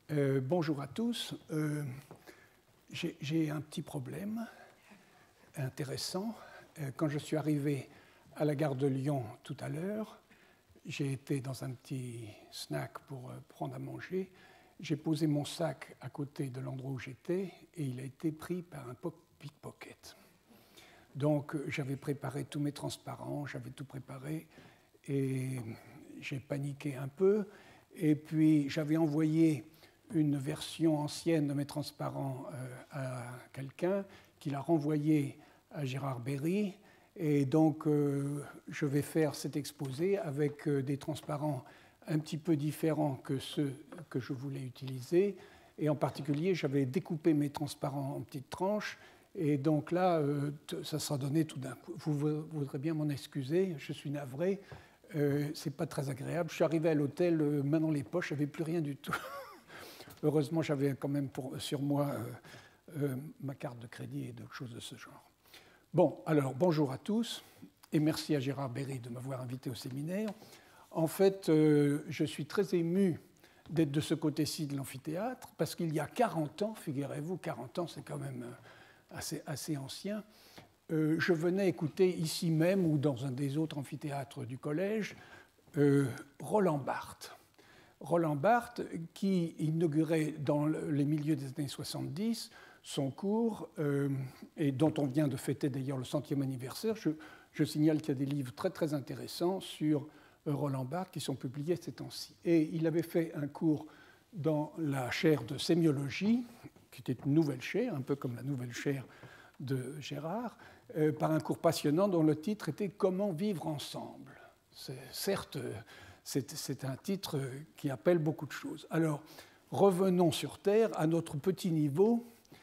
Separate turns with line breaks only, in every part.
Bonjour à tous. J'ai un petit problème intéressant. Quand je suis arrivé à la gare de Lyon tout à l'heure, j'ai été dans un petit snack pour prendre à manger. J'ai posé mon sac à côté de l'endroit où j'étais et il a été pris par un pickpocket. Donc j'avais préparé tous mes transparents, j'avais tout préparé et j'ai paniqué un peu. Et puis j'avais envoyé une version ancienne de mes transparents à quelqu'un qui l'a renvoyé à Gérard Berry. Et donc je vais faire cet exposé avec des transparents un petit peu différents que ceux que je voulais utiliser. Et en particulier, j'avais découpé mes transparents en petites tranches. Et donc là, ça sera donné tout d'un coup. Vous voudrez bien m'en excuser, je suis navré. C'est pas très agréable. Je suis arrivé à l'hôtel, main dans les poches, je n'avais plus rien du tout. Heureusement, j'avais quand même sur moi ma carte de crédit et d'autres choses de ce genre. Bon, alors bonjour à tous et merci à Gérard Berry de m'avoir invité au séminaire. En fait, je suis très ému d'être de ce côté-ci de l'amphithéâtre parce qu'il y a 40 ans, figurez-vous, 40 ans c'est quand même assez ancien, je venais écouter ici même ou dans un des autres amphithéâtres du collège Roland Barthes. Roland Barthes qui inaugurait dans les milieux des années 70 son cours et dont on vient de fêter d'ailleurs le 100e anniversaire. Je signale qu'il y a des livres très très intéressants sur Roland Barthes qui sont publiés ces temps-ci. Et il avait fait un cours dans la chaire de sémiologie, qui était une nouvelle chaire, un peu comme la nouvelle chaire de Gérard, par un cours passionnant dont le titre était « Comment vivre ensemble ». Certes, c'est un titre qui appelle beaucoup de choses. Alors, revenons sur Terre, à notre petit niveau.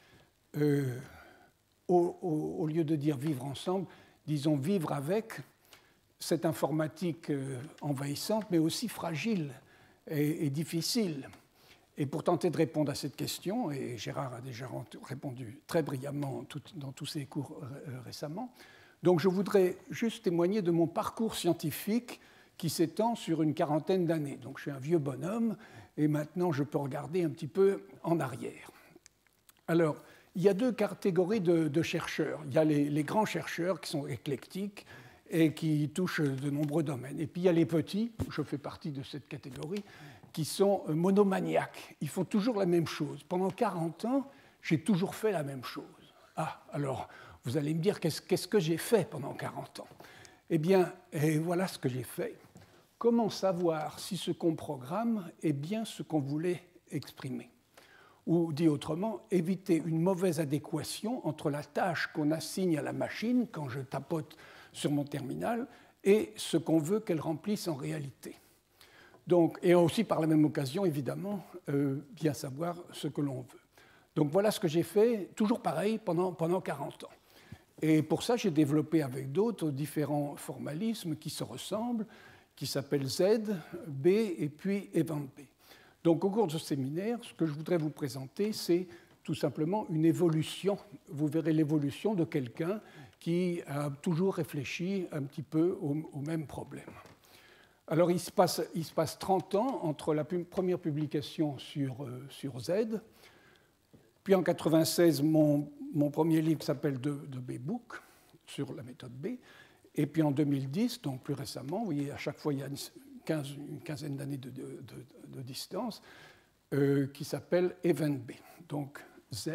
Au lieu de dire vivre ensemble, disons vivre avec cette informatique envahissante, mais aussi fragile et difficile. Et pour tenter de répondre à cette question, et Gérard a déjà répondu très brillamment dans tous ses cours récemment, donc je voudrais juste témoigner de mon parcours scientifique qui s'étend sur une quarantaine d'années. Donc je suis un vieux bonhomme, et maintenant je peux regarder un petit peu en arrière. Alors, il y a deux catégories de chercheurs. Il y a les grands chercheurs qui sont éclectiques et qui touchent de nombreux domaines. Et puis il y a les petits, je fais partie de cette catégorie, qui sont monomaniaques. Ils font toujours la même chose. Pendant 40 ans, j'ai toujours fait la même chose. Ah, alors, vous allez me dire, qu'est-ce que j'ai fait pendant 40 ans? Eh bien, et voilà ce que j'ai fait. Comment savoir si ce qu'on programme est bien ce qu'on voulait exprimer? Ou dit autrement, éviter une mauvaise adéquation entre la tâche qu'on assigne à la machine quand je tapote sur mon terminal et ce qu'on veut qu'elle remplisse en réalité. Donc, et aussi par la même occasion, évidemment, bien savoir ce que l'on veut. Donc voilà ce que j'ai fait, toujours pareil, pendant 40 ans. Et pour ça, j'ai développé avec d'autres différents formalismes qui se ressemblent, qui s'appellent Z, B et puis Event B. Donc au cours de ce séminaire, ce que je voudrais vous présenter, c'est tout simplement une évolution. Vous verrez l'évolution de quelqu'un qui a toujours réfléchi un petit peu au même problème. Alors il se passe 30 ans entre la première publication sur Z, puis en 1996, mon premier livre s'appelle de B-Book, sur la méthode B, et puis en 2010, donc plus récemment, vous voyez, à chaque fois il y a une quinzaine d'années de distance, qui s'appelle Event B. Donc Z,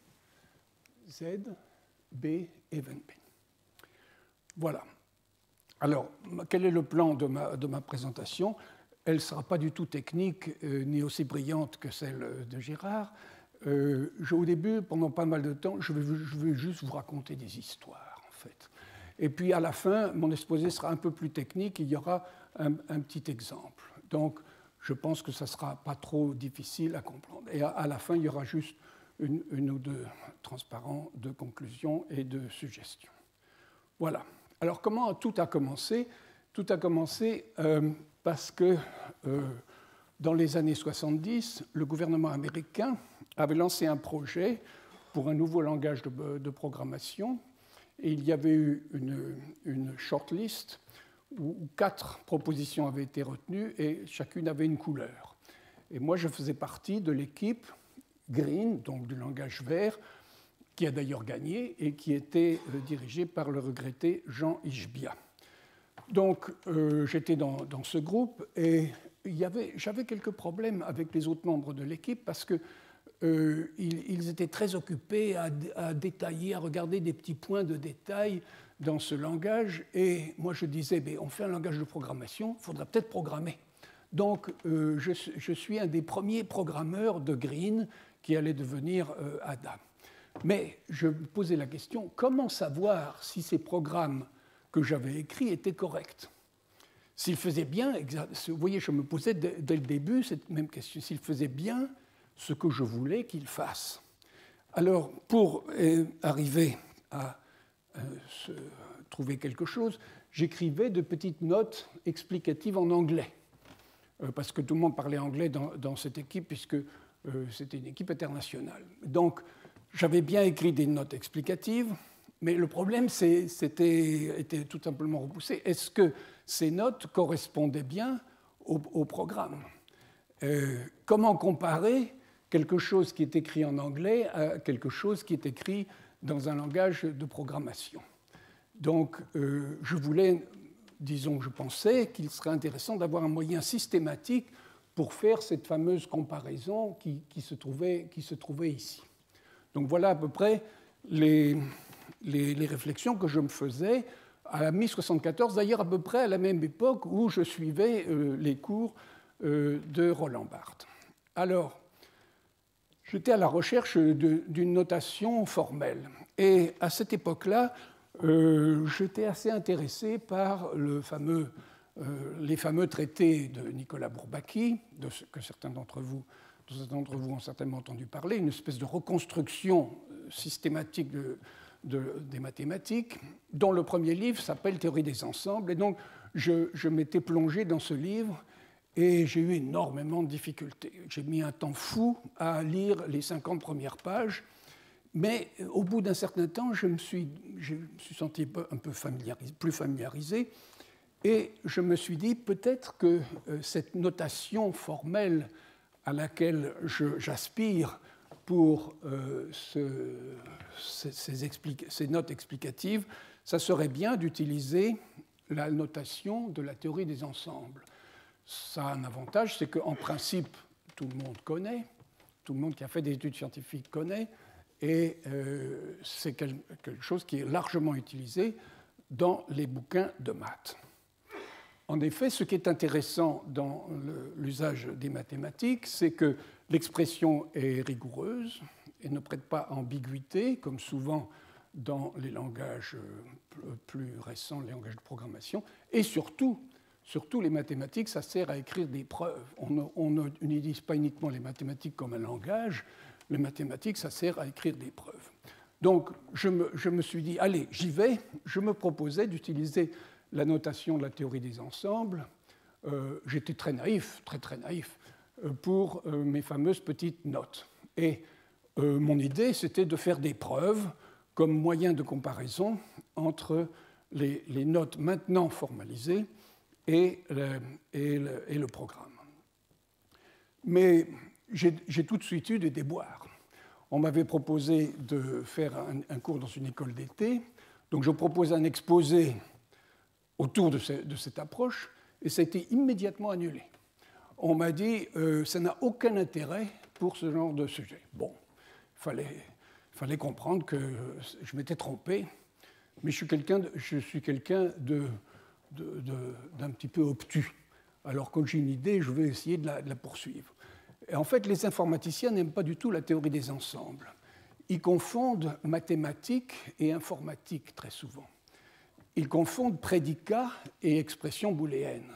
B, Event B. Voilà. Alors, quel est le plan de ma présentation? Elle ne sera pas du tout technique, ni aussi brillante que celle de Gérard. Au début, pendant pas mal de temps, je vais juste vous raconter des histoires, en fait. Et puis à la fin, mon exposé sera un peu plus technique, il y aura un petit exemple. Donc, je pense que ça ne sera pas trop difficile à comprendre. Et à la fin, il y aura juste une ou deux transparents de conclusion et de suggestions. Voilà. Alors, comment tout a commencé? Tout a commencé parce que dans les années 70, le gouvernement américain avait lancé un projet pour un nouveau langage de programmation. Et il y avait eu une shortlist où 4 propositions avaient été retenues et chacune avait une couleur. Et moi, je faisais partie de l'équipe Green, donc du langage vert, qui a d'ailleurs gagné et qui était dirigée par le regretté Jean Ishbia. Donc, j'étais dans ce groupe et j'avais quelques problèmes avec les autres membres de l'équipe parce qu'ils étaient très occupés à détailler, à regarder des petits points de détail dans ce langage. Et moi, je disais, on fait un langage de programmation, il faudra peut-être programmer. Donc, je suis un des premiers programmeurs de Green qui allait devenir Ada. Mais je me posais la question, comment savoir si ces programmes que j'avais écrits étaient corrects? S'ils faisaient bien, vous voyez, je me posais dès le début cette même question, s'ils faisaient bien ce que je voulais qu'ils fassent. Alors, pour arriver à trouver quelque chose, j'écrivais de petites notes explicatives en anglais, parce que tout le monde parlait anglais dans cette équipe, puisque c'était une équipe internationale. Donc, j'avais bien écrit des notes explicatives, mais le problème était tout simplement repoussé. Est-ce que ces notes correspondaient bien au programme? Comment comparer quelque chose qui est écrit en anglais à quelque chose qui est écrit dans un langage de programmation? Donc, je voulais, disons, je pensais qu'il serait intéressant d'avoir un moyen systématique pour faire cette fameuse comparaison qui se trouvait ici. Donc voilà à peu près les réflexions que je me faisais à la mi-74, d'ailleurs à peu près à la même époque où je suivais les cours de Roland Barthes. Alors, j'étais à la recherche d'une notation formelle. Et à cette époque-là, j'étais assez intéressé par les fameux traités de Nicolas Bourbaki, que certains d'entre vous ont certainement entendu parler, une espèce de reconstruction systématique des mathématiques, dont le premier livre s'appelle Théorie des ensembles. Et donc, je m'étais plongé dans ce livre et j'ai eu énormément de difficultés. J'ai mis un temps fou à lire les 50 premières pages, mais au bout d'un certain temps, je me suis senti un peu plus familiarisé, et je me suis dit peut-être que cette notation formelle à laquelle j'aspire pour ces notes explicatives, ça serait bien d'utiliser la notation de la théorie des ensembles. Ça a un avantage, c'est qu'en principe, tout le monde connaît, tout le monde qui a fait des études scientifiques connaît, et c'est quelque chose qui est largement utilisé dans les bouquins de maths. En effet, ce qui est intéressant dans l'usage des mathématiques, c'est que l'expression est rigoureuse et ne prête pas à ambiguïté, comme souvent dans les langages plus récents, les langages de programmation. Et surtout les mathématiques, ça sert à écrire des preuves. On n'utilise pas uniquement les mathématiques comme un langage, les mathématiques, ça sert à écrire des preuves. Donc, je me suis dit, allez, j'y vais. Je me proposais d'utiliser la notation de la théorie des ensembles. J'étais très naïf pour mes fameuses petites notes. Et mon idée, c'était de faire des preuves comme moyen de comparaison entre les notes maintenant formalisées et le programme. Mais j'ai tout de suite eu des déboires. On m'avait proposé de faire un cours dans une école d'été, donc je proposais un exposé autour de cette approche, et ça a été immédiatement annulé. On m'a dit ça n'a aucun intérêt pour ce genre de sujet. Bon, il fallait comprendre que je m'étais trompé, mais je suis quelqu'un d'un petit peu obtus. Alors quand j'ai une idée, je vais essayer de la poursuivre. Et en fait, les informaticiens n'aiment pas du tout la théorie des ensembles. Ils confondent mathématiques et informatique très souvent. Ils confondent prédicat et expression booléenne.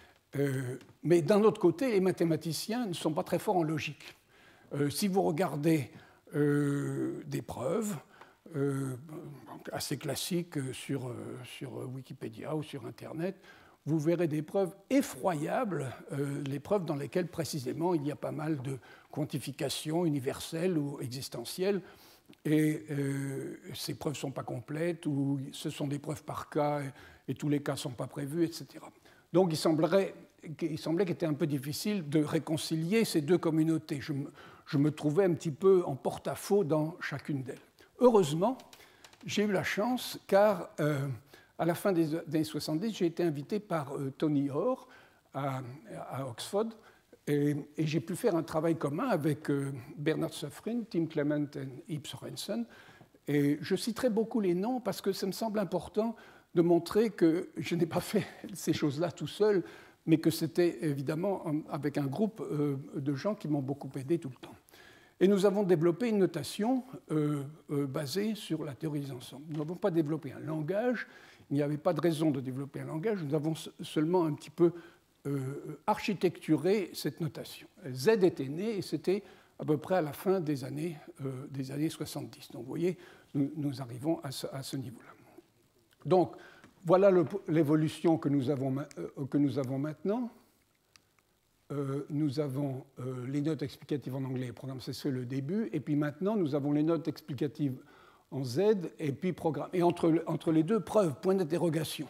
Mais d'un autre côté, les mathématiciens ne sont pas très forts en logique. Si vous regardez des preuves assez classiques sur Wikipédia ou sur Internet, vous verrez des preuves effroyables, les preuves dans lesquelles précisément il y a pas mal de quantification universelle ou existentielle, et ces preuves ne sont pas complètes, ou ce sont des preuves par cas, et tous les cas ne sont pas prévus, etc. Donc il semblerait qu'il semblait qu'il était un peu difficile de réconcilier ces deux communautés. Je me trouvais un petit peu en porte-à-faux dans chacune d'elles. Heureusement, j'ai eu la chance, car à la fin des années 70, j'ai été invité par Tony Hoare à Oxford, et j'ai pu faire un travail commun avec Bernard Suffren, Tim Clement et Ib Sørensen. Et je citerai beaucoup les noms parce que ça me semble important de montrer que je n'ai pas fait ces choses-là tout seul, mais que c'était évidemment avec un groupe de gens qui m'ont beaucoup aidé tout le temps. Et nous avons développé une notation basée sur la théorie des ensembles. Nous n'avons pas développé un langage, il n'y avait pas de raison de développer un langage, nous avons seulement un petit peu architecturé cette notation. Z était né et c'était à peu près à la fin des années 70. Donc vous voyez, nous arrivons à ce niveau-là. Donc voilà l'évolution que nous avons maintenant. Nous avons les notes explicatives en anglais, programme, c'est le début, et puis maintenant nous avons les notes explicatives en Z et puis programme. Et entre les deux, preuve, point d'interrogation.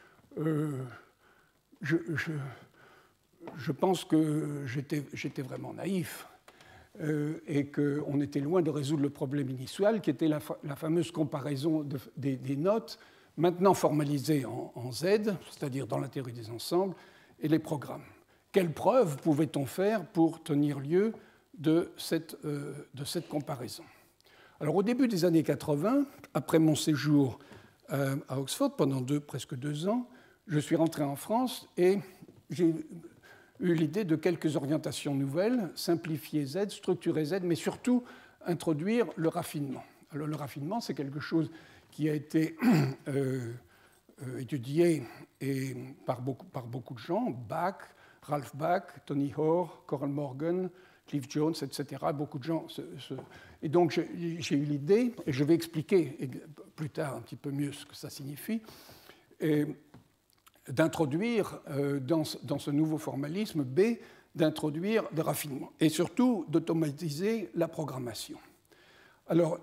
Je pense que j'étais vraiment naïf et qu'on était loin de résoudre le problème initial qui était la fameuse comparaison des notes, maintenant formalisées en Z, c'est-à-dire dans la théorie des ensembles, et les programmes. Quelles preuves pouvait-on faire pour tenir lieu de cette comparaison? Alors, au début des années 80, après mon séjour à Oxford pendant presque 2 ans, je suis rentré en France et j'ai eu l'idée de quelques orientations nouvelles, simplifier Z, structurer Z, mais surtout introduire le raffinement. Alors, le raffinement, c'est quelque chose qui a été étudié par beaucoup de gens, Bach, Ralph Bach, Tony Hoare, Coral Morgan, Cliff Jones, etc. Beaucoup de gens. Et donc, j'ai eu l'idée, et je vais expliquer plus tard un petit peu mieux ce que ça signifie, d'introduire dans ce nouveau formalisme B, d'introduire des raffinements, et surtout d'automatiser la programmation. Alors,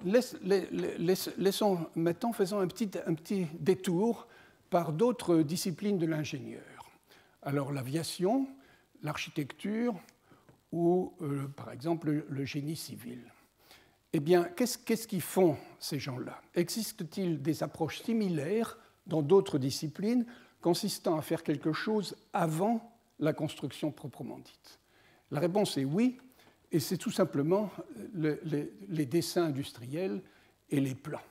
faisons un petit détour par d'autres disciplines de l'ingénieur. Alors, l'aviation, l'architecture ou, par exemple, le génie civil. Eh bien, qu'est-ce qu'ils font, ces gens-là? Existe-t-il des approches similaires dans d'autres disciplines consistant à faire quelque chose avant la construction proprement dite? La réponse est oui, et c'est tout simplement les dessins industriels et les plans.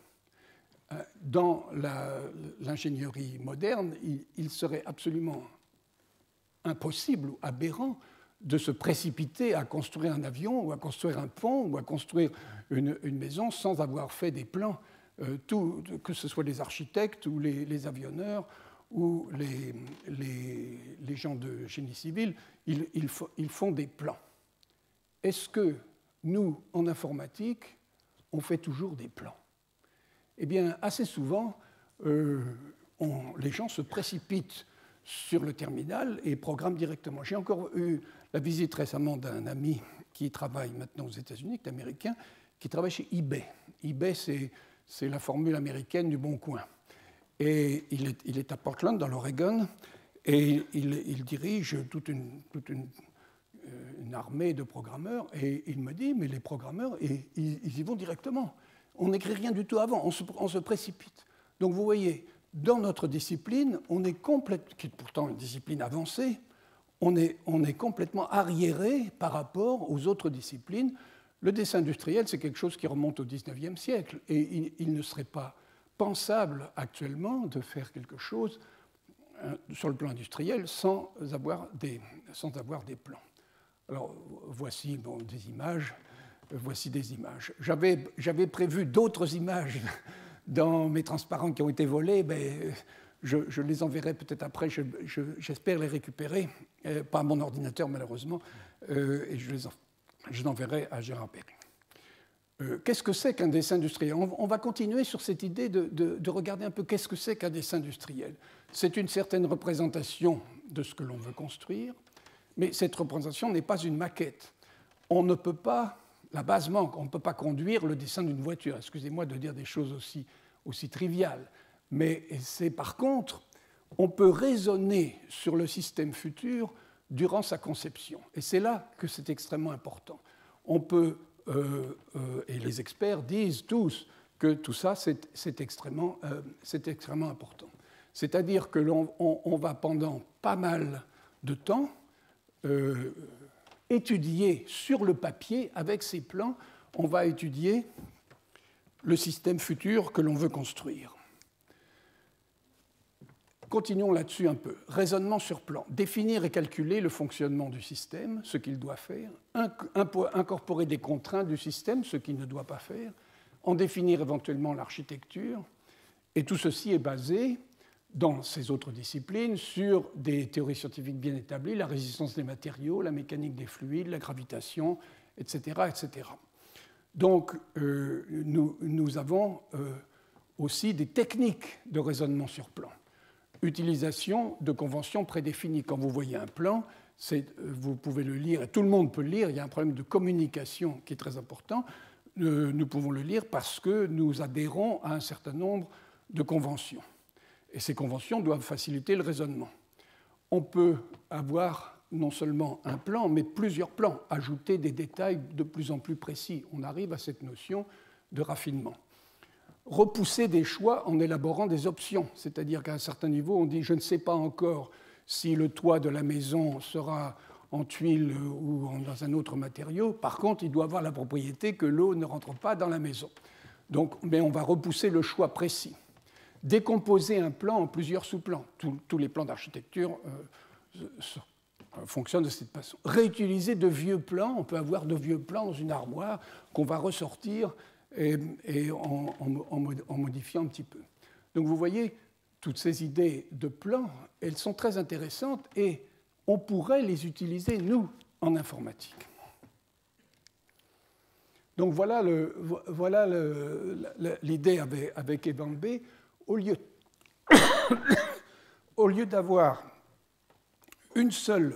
Dans l'ingénierie moderne, il serait absolument impossible ou aberrant de se précipiter à construire un avion ou à construire un pont ou à construire une maison sans avoir fait des plans, que ce soit les architectes ou les avionneurs ou les gens de génie civil, ils font des plans. Est-ce que nous, en informatique, on fait toujours des plans? Eh bien, assez souvent, les gens se précipitent sur le terminal et programment directement. J'ai encore eu la visite récemment d'un ami qui travaille maintenant aux États-Unis, qui est américain, qui travaille chez eBay. eBay, c'est la formule américaine du bon coin. Et il est à Portland, dans l'Oregon, et il dirige toute une armée de programmeurs. Et il me dit, mais les programmeurs, ils y vont directement. On n'écrit rien du tout avant, on se précipite. Donc vous voyez, dans notre discipline, qui est pourtant une discipline avancée, on est complètement arriéré par rapport aux autres disciplines. Le dessin industriel, c'est quelque chose qui remonte au XIXe siècle, et il ne serait pas pensable actuellement de faire quelque chose sur le plan industriel sans avoir des plans. Alors, voici des images. Voici des images. J'avais prévu d'autres images dans mes transparents qui ont été volés, mais je les enverrai peut-être après. J'espère les récupérer, pas à mon ordinateur malheureusement, et je les enverrai à Gérard Perry. Qu'est-ce que c'est qu'un dessin industriel? On va continuer sur cette idée de regarder un peu qu'est-ce que c'est qu'un dessin industriel. C'est une certaine représentation de ce que l'on veut construire, mais cette représentation n'est pas une maquette. On ne peut pas, la base manque, on ne peut pas conduire le dessin d'une voiture. Excusez-moi de dire des choses aussi triviales, mais c'est par contre, on peut raisonner sur le système futur durant sa conception. Et c'est là que c'est extrêmement important. On peut, et les experts disent tous que tout ça, c'est extrêmement important. C'est-à-dire que l'on va pendant pas mal de temps étudier sur le papier, avec ces plans, on va étudier le système futur que l'on veut construire. Continuons là-dessus un peu. Raisonnement sur plan. Définir et calculer le fonctionnement du système, ce qu'il doit faire. Incorporer des contraintes du système, ce qu'il ne doit pas faire. En définir éventuellement l'architecture. Et tout ceci est basé, dans ces autres disciplines, sur des théories scientifiques bien établies, la résistance des matériaux, la mécanique des fluides, la gravitation, etc. etc. Donc, nous avons aussi des techniques de raisonnement sur plan. Utilisation de conventions prédéfinies. Quand vous voyez un plan, vous pouvez le lire, et tout le monde peut le lire, il y a un problème de communication qui est très important. Nous pouvons le lire parce que nous adhérons à un certain nombre de conventions. Et ces conventions doivent faciliter le raisonnement. On peut avoir non seulement un plan, mais plusieurs plans, ajouter des détails de plus en plus précis. On arrive à cette notion de raffinement. Repousser des choix en élaborant des options, c'est-à-dire qu'à un certain niveau, on dit « je ne sais pas encore si le toit de la maison sera en tuiles ou dans un autre matériau. Par contre, il doit avoir la propriété que l'eau ne rentre pas dans la maison. » Donc, mais on va repousser le choix précis. Décomposer un plan en plusieurs sous-plans. Tous les plans d'architecture fonctionnent de cette façon. Réutiliser de vieux plans. On peut avoir de vieux plans dans une armoire qu'on va ressortir et en modifiant un petit peu. Donc vous voyez, toutes ces idées de plans, elles sont très intéressantes et on pourrait les utiliser, nous, en informatique. Donc voilà l'idée avec Eban B. Au lieu d'avoir une seule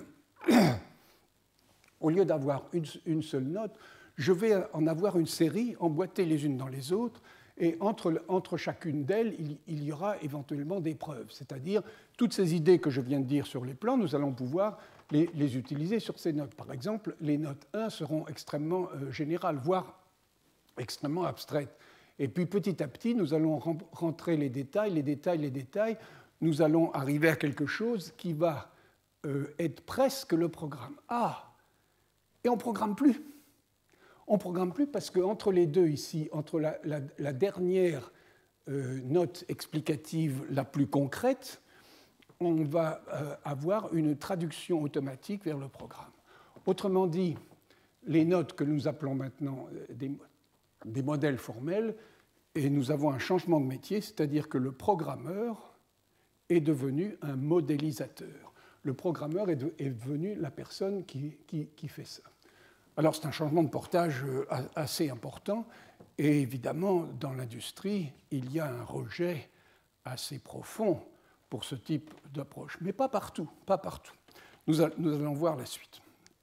note, je vais en avoir une série emboîtées les unes dans les autres, et entre chacune d'elles, il y aura éventuellement des preuves. C'est-à-dire, toutes ces idées que je viens de dire sur les plans, nous allons pouvoir les utiliser sur ces notes. Par exemple, les notes 1 seront extrêmement générales, voire extrêmement abstraites. Et puis, petit à petit, nous allons rentrer les détails. Nous allons arriver à quelque chose qui va être presque le programme. Ah! Et on ne programme plus. On ne programme plus parce qu'entre les deux ici, entre la dernière note explicative la plus concrète, on va avoir une traduction automatique vers le programme. Autrement dit, les notes que nous appelons maintenant des modèles formels, et nous avons un changement de métier, c'est-à-dire que le programmeur est devenu un modélisateur. Le programmeur est devenu la personne qui fait ça. Alors c'est un changement de portage assez important, et évidemment, dans l'industrie, il y a un rejet assez profond pour ce type d'approche, mais pas partout. Nous allons voir la suite.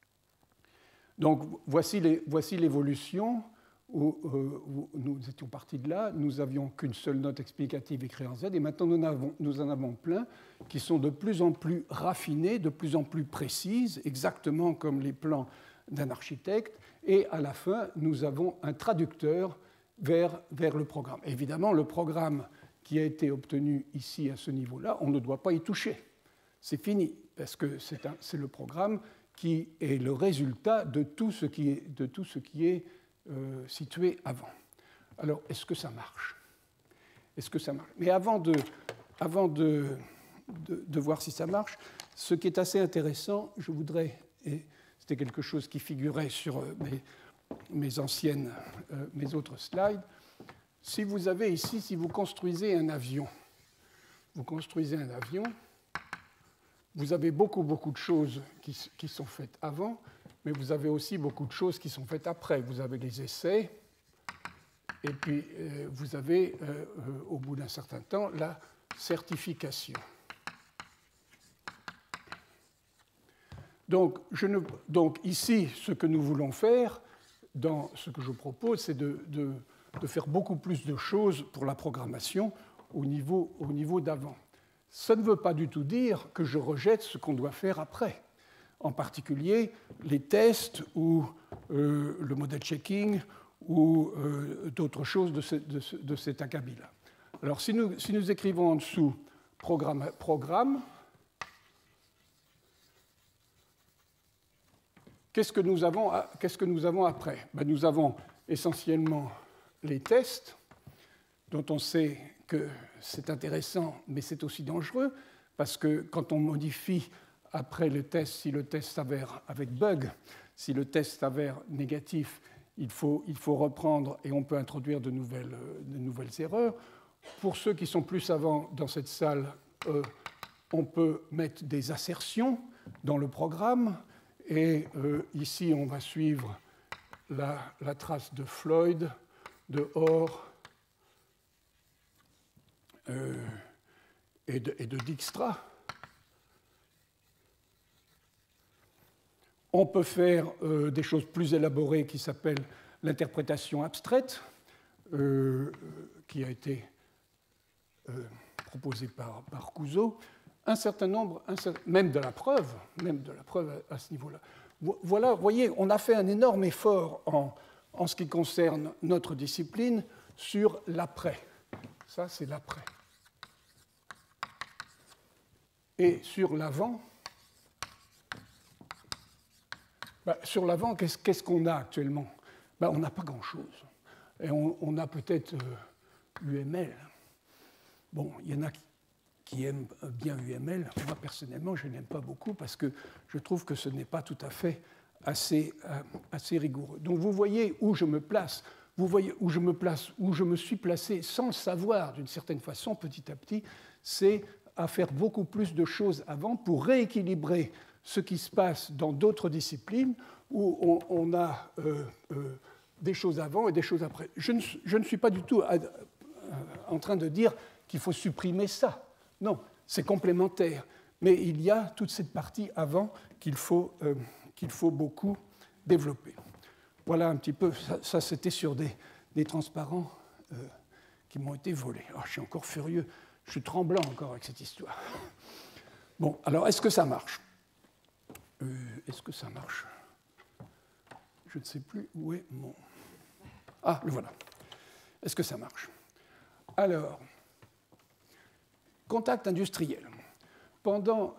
Donc voici l'évolution où nous étions partis de là, nous n'avions qu'une seule note explicative écrite en Z, et maintenant nous en avons plein qui sont de plus en plus raffinées, de plus en plus précises, exactement comme les plans d'un architecte, et à la fin, nous avons un traducteur vers le programme. Évidemment, le programme qui a été obtenu ici à ce niveau-là, on ne doit pas y toucher. C'est fini, parce que c'est le programme qui est le résultat de tout ce qui est situé avant. Alors, est-ce que ça marche? Mais avant de voir si ça marche, ce qui est assez intéressant, je voudrais... C'était quelque chose qui figurait sur mes autres slides. Si vous avez ici, si vous construisez un avion, vous avez beaucoup de choses qui sont faites avant, mais vous avez aussi beaucoup de choses qui sont faites après. Vous avez les essais, et puis vous avez, au bout d'un certain temps, la certification. Donc ici, ce que nous voulons faire, dans ce que je propose, c'est de faire beaucoup plus de choses pour la programmation au niveau d'avant. Ça ne veut pas du tout dire que je rejette ce qu'on doit faire après. en particulier les tests ou le model checking ou d'autres choses de cet acabit-là. Alors, si nous écrivons en dessous programme, qu'est-ce que nous avons après? Ben, nous avons essentiellement les tests, dont on sait que c'est intéressant, mais c'est aussi dangereux, parce que quand on modifie après le test, si le test s'avère avec bug, si le test s'avère négatif, il faut reprendre et on peut introduire de nouvelles erreurs. Pour ceux qui sont plus savants dans cette salle, on peut mettre des assertions dans le programme. Et ici, on va suivre la trace de Floyd, de Orr et de Dijkstra. On peut faire des choses plus élaborées qui s'appellent l'interprétation abstraite, qui a été proposée par Couzeau. Un certain nombre, même de la preuve à ce niveau-là. Voilà, vous voyez, on a fait un énorme effort en ce qui concerne notre discipline sur l'après. Ça, c'est l'après. Et sur l'avant, sur l'avant, qu'est-ce qu'on a actuellement? On n'a pas grand-chose. Et on a peut-être UML. Bon, il y en a qui aiment bien UML. Moi, personnellement, je n'aime pas beaucoup parce que je trouve que ce n'est pas tout à fait assez rigoureux. Donc, vous voyez où je me place. Vous voyez où je me suis placé sans le savoir, d'une certaine façon, petit à petit, c'est à faire beaucoup plus de choses avant pour rééquilibrer ce qui se passe dans d'autres disciplines où on a des choses avant et des choses après. Je ne suis pas du tout en train de dire qu'il faut supprimer ça. Non, c'est complémentaire. Mais il y a toute cette partie avant qu'il faut beaucoup développer. Voilà un petit peu, ça c'était sur des transparents qui m'ont été volés. Alors, je suis encore furieux, je suis tremblant encore avec cette histoire. Bon, alors est-ce que ça marche? Est-ce que ça marche? Je ne sais plus où est mon... Ah, le voilà. Est-ce que ça marche? Alors, contact industriel. Durant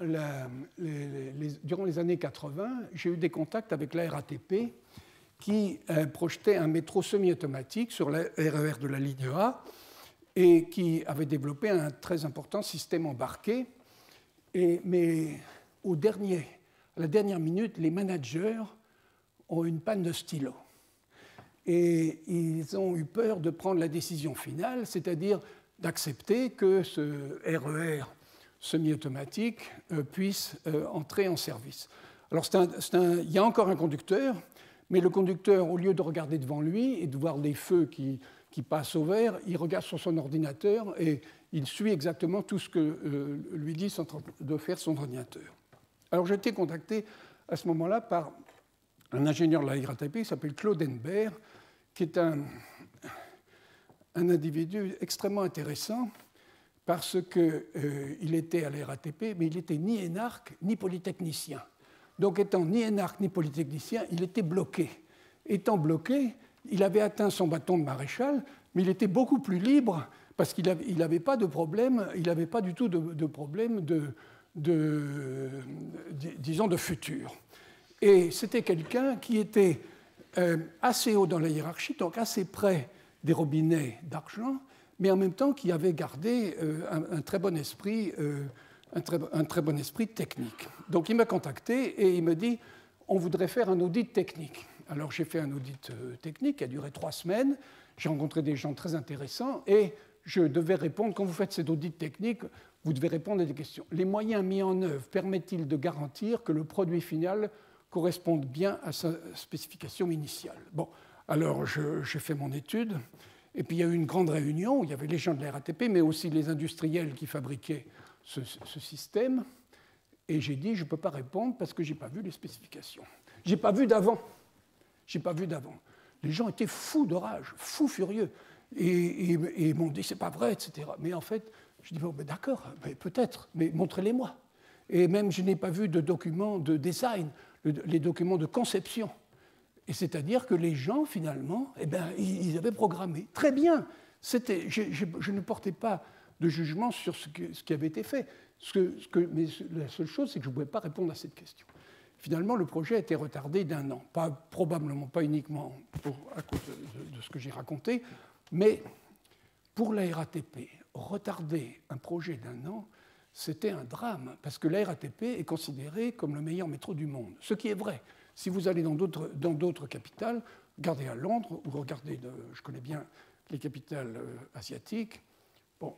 les années 80, j'ai eu des contacts avec la RATP qui projetait un métro semi-automatique sur la RER de la ligne A et qui avait développé un très important système embarqué. Mais à la dernière minute, les managers ont une panne de stylo. Et ils ont eu peur de prendre la décision finale, c'est-à-dire d'accepter que ce RER semi-automatique puisse entrer en service. Alors, il y a encore un conducteur, mais le conducteur, au lieu de regarder devant lui et de voir les feux qui passent au vert, il regarde sur son ordinateur et il suit exactement tout ce que lui dit de faire son ordinateur. Alors, j'ai été contacté à ce moment-là par un ingénieur de la RATP qui s'appelle Claude Henbert, qui est un individu extrêmement intéressant parce qu'il était à la RATP, mais il n'était ni énarque ni polytechnicien. Donc, étant ni énarque ni polytechnicien, il était bloqué. Étant bloqué, il avait atteint son bâton de maréchal, mais il était beaucoup plus libre parce qu'il n'avait pas de problème, il n'avait pas du tout de problème disons, de futur. Et c'était quelqu'un qui était assez haut dans la hiérarchie, donc assez près des robinets d'argent, mais en même temps qui avait gardé un très bon esprit technique. Donc il m'a contacté et il me dit « on voudrait faire un audit technique ». Alors j'ai fait un audit technique qui a duré 3 semaines, j'ai rencontré des gens très intéressants et je devais répondre, quand vous faites cet audit technique, vous devez répondre à des questions. Les moyens mis en œuvre permettent-ils de garantir que le produit final corresponde bien à sa spécification initiale? Bon, alors j'ai fait mon étude, et puis il y a eu une grande réunion où il y avait les gens de la RATP, mais aussi les industriels qui fabriquaient ce système, et j'ai dit, je ne peux pas répondre parce que je n'ai pas vu les spécifications. Je n'ai pas vu d'avant. Les gens étaient fous de rage, fous furieux, et ils m'ont dit, c'est pas vrai, etc. Mais en fait, je dis, bon, ben d'accord, ben peut-être, mais montrez-les-moi. Et même, je n'ai pas vu de documents de design, les documents de conception. Et c'est-à-dire que les gens, finalement, eh bien, ils avaient programmé. Très bien. Je ne portais pas de jugement sur ce qui avait été fait. Mais la seule chose, c'est que je ne pouvais pas répondre à cette question. Finalement, le projet a été retardé d'1 an. Probablement pas uniquement à cause de ce que j'ai raconté, mais pour la RATP, retarder un projet d'1 an, c'était un drame, parce que la RATP est considérée comme le meilleur métro du monde, ce qui est vrai. Si vous allez dans d'autres capitales, regardez à Londres, ou regardez, je connais bien les capitales asiatiques, bon,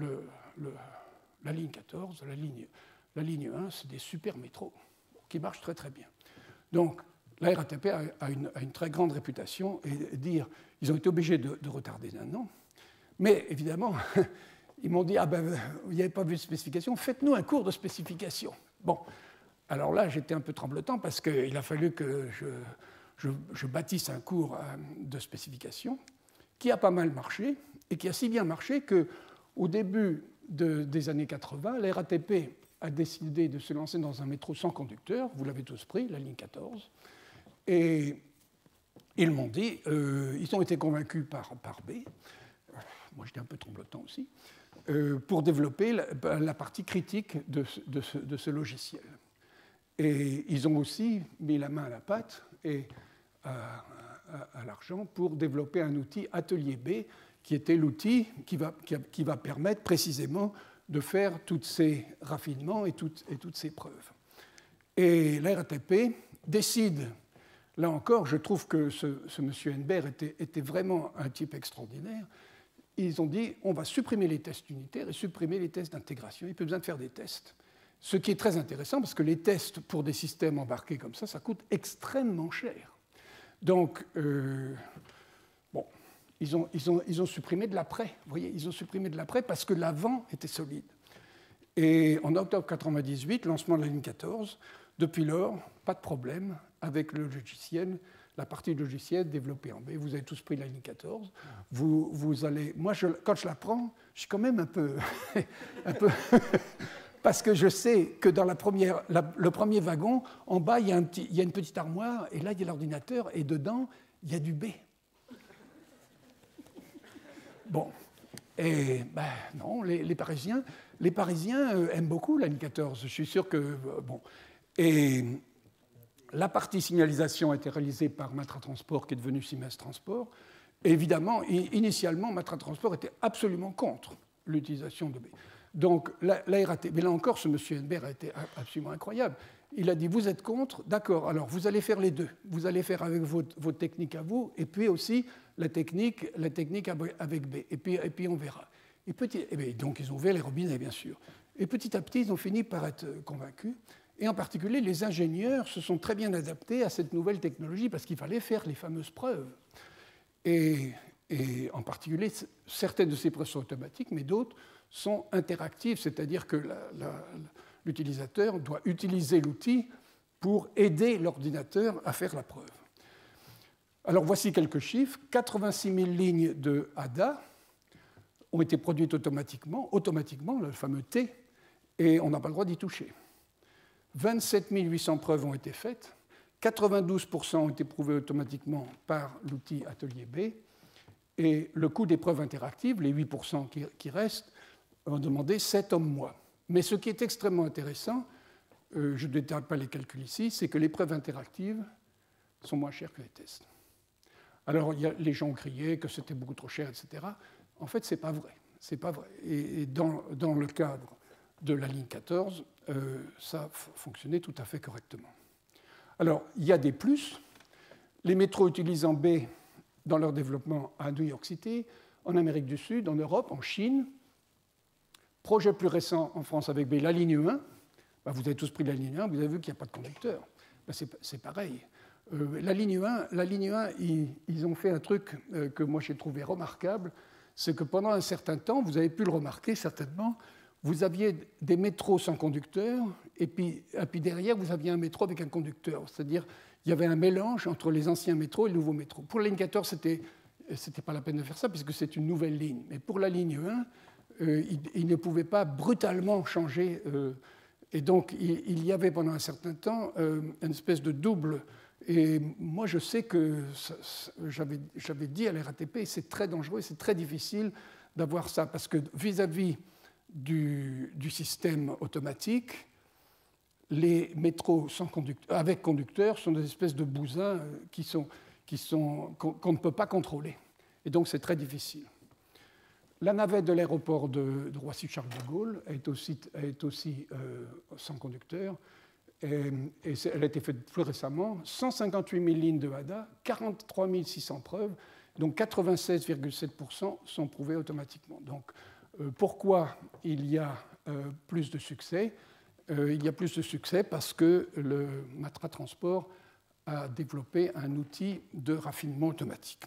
la ligne 14, la ligne 1, c'est des super métros qui marchent très très bien. Donc, la RATP a une très grande réputation, et dire, ils ont été obligés de retarder d'1 an, mais évidemment, ils m'ont dit, ah ben, vous n'avez pas vu de spécification, faites-nous un cours de spécification. Bon, alors là, j'étais un peu tremblotant parce qu'il a fallu que je bâtisse un cours de spécification qui a pas mal marché, et qui a si bien marché qu'au début des années 80, la RATP a décidé de se lancer dans un métro sans conducteur, vous l'avez tous pris, la ligne 14, et ils m'ont dit, ils ont été convaincus par B, moi j'étais un peu tremblotant aussi, pour développer la partie critique de ce logiciel. Et ils ont aussi mis la main à la pâte et à l'argent pour développer un outil Atelier B, qui était l'outil qui va permettre précisément de faire tous ces raffinements et toutes ces preuves. Et la RATP décide, là encore, je trouve que ce monsieur Henbert était vraiment un type extraordinaire. Ils ont dit, on va supprimer les tests unitaires et supprimer les tests d'intégration. Il n'y a plus besoin de faire des tests. Ce qui est très intéressant, parce que les tests pour des systèmes embarqués comme ça coûte extrêmement cher. Donc, bon, ils ont supprimé de l'après. Vous voyez, ils ont supprimé de l'après parce que l'avant était solide. Et en octobre 1998, lancement de la ligne 14, depuis lors, pas de problème avec le logiciel, la partie logicielle développée en B. Vous avez tous pris la ligne 14. Vous allez... Moi, quand je la prends, je suis quand même un peu... parce que je sais que dans le premier wagon, en bas, il y a une petite armoire, et là, il y a l'ordinateur, et dedans, il y a du B. Bon. Et ben, non, les Parisiens aiment beaucoup la ligne 14. Je suis sûr que... bon. Et la partie signalisation a été réalisée par Matra Transport, qui est devenu Siemens Transport. Et évidemment, initialement, Matra Transport était absolument contre l'utilisation de B. Donc, la RATP, mais là encore, ce monsieur Henbert a été absolument incroyable. Il a dit, vous êtes contre, d'accord, alors vous allez faire les deux. Vous allez faire avec votre technique à vous, et puis aussi la technique avec B. Et puis on verra. Et bien, donc, ils ont ouvert les robinets, bien sûr. Et petit à petit, ils ont fini par être convaincus. Et en particulier, les ingénieurs se sont très bien adaptés à cette nouvelle technologie parce qu'il fallait faire les fameuses preuves. Et en particulier, certaines de ces preuves sont automatiques, mais d'autres sont interactives, c'est-à-dire que l'utilisateur doit utiliser l'outil pour aider l'ordinateur à faire la preuve. Alors voici quelques chiffres. 86 000 lignes de ADA ont été produites automatiquement, le fameux T, et on n'a pas le droit d'y toucher. 27 800 preuves ont été faites, 92% ont été prouvées automatiquement par l'outil Atelier B, et le coût des preuves interactives, les 8% qui restent, ont demandé 7 hommes-mois. Mais ce qui est extrêmement intéressant, je ne détaille pas les calculs ici, c'est que les preuves interactives sont moins chères que les tests. Alors, les gens ont crié que c'était beaucoup trop cher, etc. En fait, ce n'est pas vrai. C'est pas vrai. Et dans le cadre de la ligne 14, ça fonctionnait tout à fait correctement. Alors, il y a des plus. Les métros utilisant B dans leur développement à New York City, en Amérique du Sud, en Europe, en Chine. Projet plus récent en France avec B, la ligne 1. Ben, vous avez tous pris la ligne 1, vous avez vu qu'il n'y a pas de conducteur. Ben, c'est pareil. La ligne 1, ils ont fait un truc que moi j'ai trouvé remarquable, c'est que pendant un certain temps, vous avez pu le remarquer certainement, vous aviez des métros sans conducteur, et puis derrière, vous aviez un métro avec un conducteur. C'est-à-dire, il y avait un mélange entre les anciens métros et le nouveau métro. Pour la ligne 14, c'était pas la peine de faire ça, puisque c'est une nouvelle ligne. Mais pour la ligne 1, il ne pouvait pas brutalement changer Et donc, il y avait pendant un certain temps une espèce de double. Et moi, je sais que j'avais dit à la RATP, c'est très dangereux, c'est très difficile d'avoir ça, parce que vis-à-vis du système automatique, les métros avec conducteurs sont des espèces de bousins qu'on ne peut pas contrôler. Et donc, c'est très difficile. La navette de l'aéroport de Roissy-Charles de Gaulle est aussi sans conducteur. Et elle a été faite plus récemment. 158 000 lignes de HADA, 43 600 preuves, donc 96,7% sont prouvées automatiquement. Donc, pourquoi il y a plus de succès? Il y a plus de succès parce que le Matra Transport a développé un outil de raffinement automatique.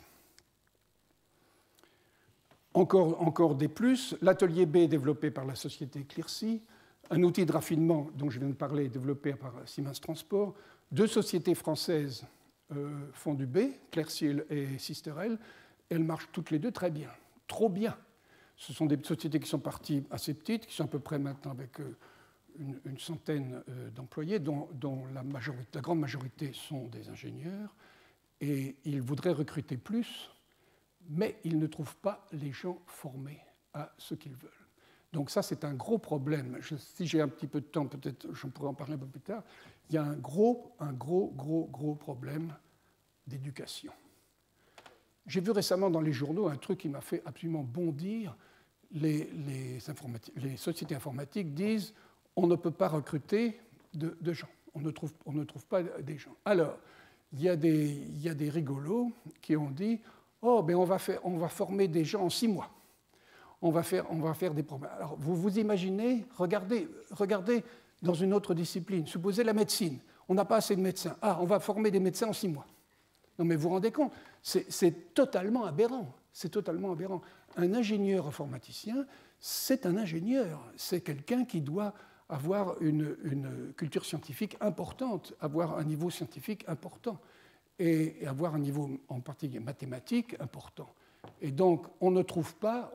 Encore des plus, l'atelier B développé par la société Clearsea, un outil de raffinement dont je viens de parler développé par Siemens Transport, 2 sociétés françaises font du B, Clearsea et Sisterel, elles marchent toutes les deux très bien, trop bien. Ce sont des sociétés qui sont parties assez petites, qui sont à peu près maintenant avec une centaine d'employés, dont la grande majorité sont des ingénieurs, et ils voudraient recruter plus, mais ils ne trouvent pas les gens formés à ce qu'ils veulent. Donc ça, c'est un gros problème. Si j'ai un petit peu de temps, peut-être je pourrais en parler un peu plus tard. Il y a un gros problème d'éducation. J'ai vu récemment dans les journaux un truc qui m'a fait absolument bondir. Les sociétés informatiques disent on ne peut pas recruter de gens. On ne trouve pas des gens. Alors, il y a des rigolos qui ont dit oh, ben on va former des gens en 6 mois. On va faire des problèmes. Alors, vous imaginez, regardez dans une autre discipline, supposez la médecine. On n'a pas assez de médecins. Ah, on va former des médecins en 6 mois. Non, mais vous vous rendez compte, c'est totalement aberrant. C'est totalement aberrant. Un ingénieur informaticien, c'est un ingénieur. C'est quelqu'un qui doit avoir une culture scientifique importante, avoir un niveau scientifique important et avoir un niveau en particulier mathématique important. Et donc, on ne trouve pas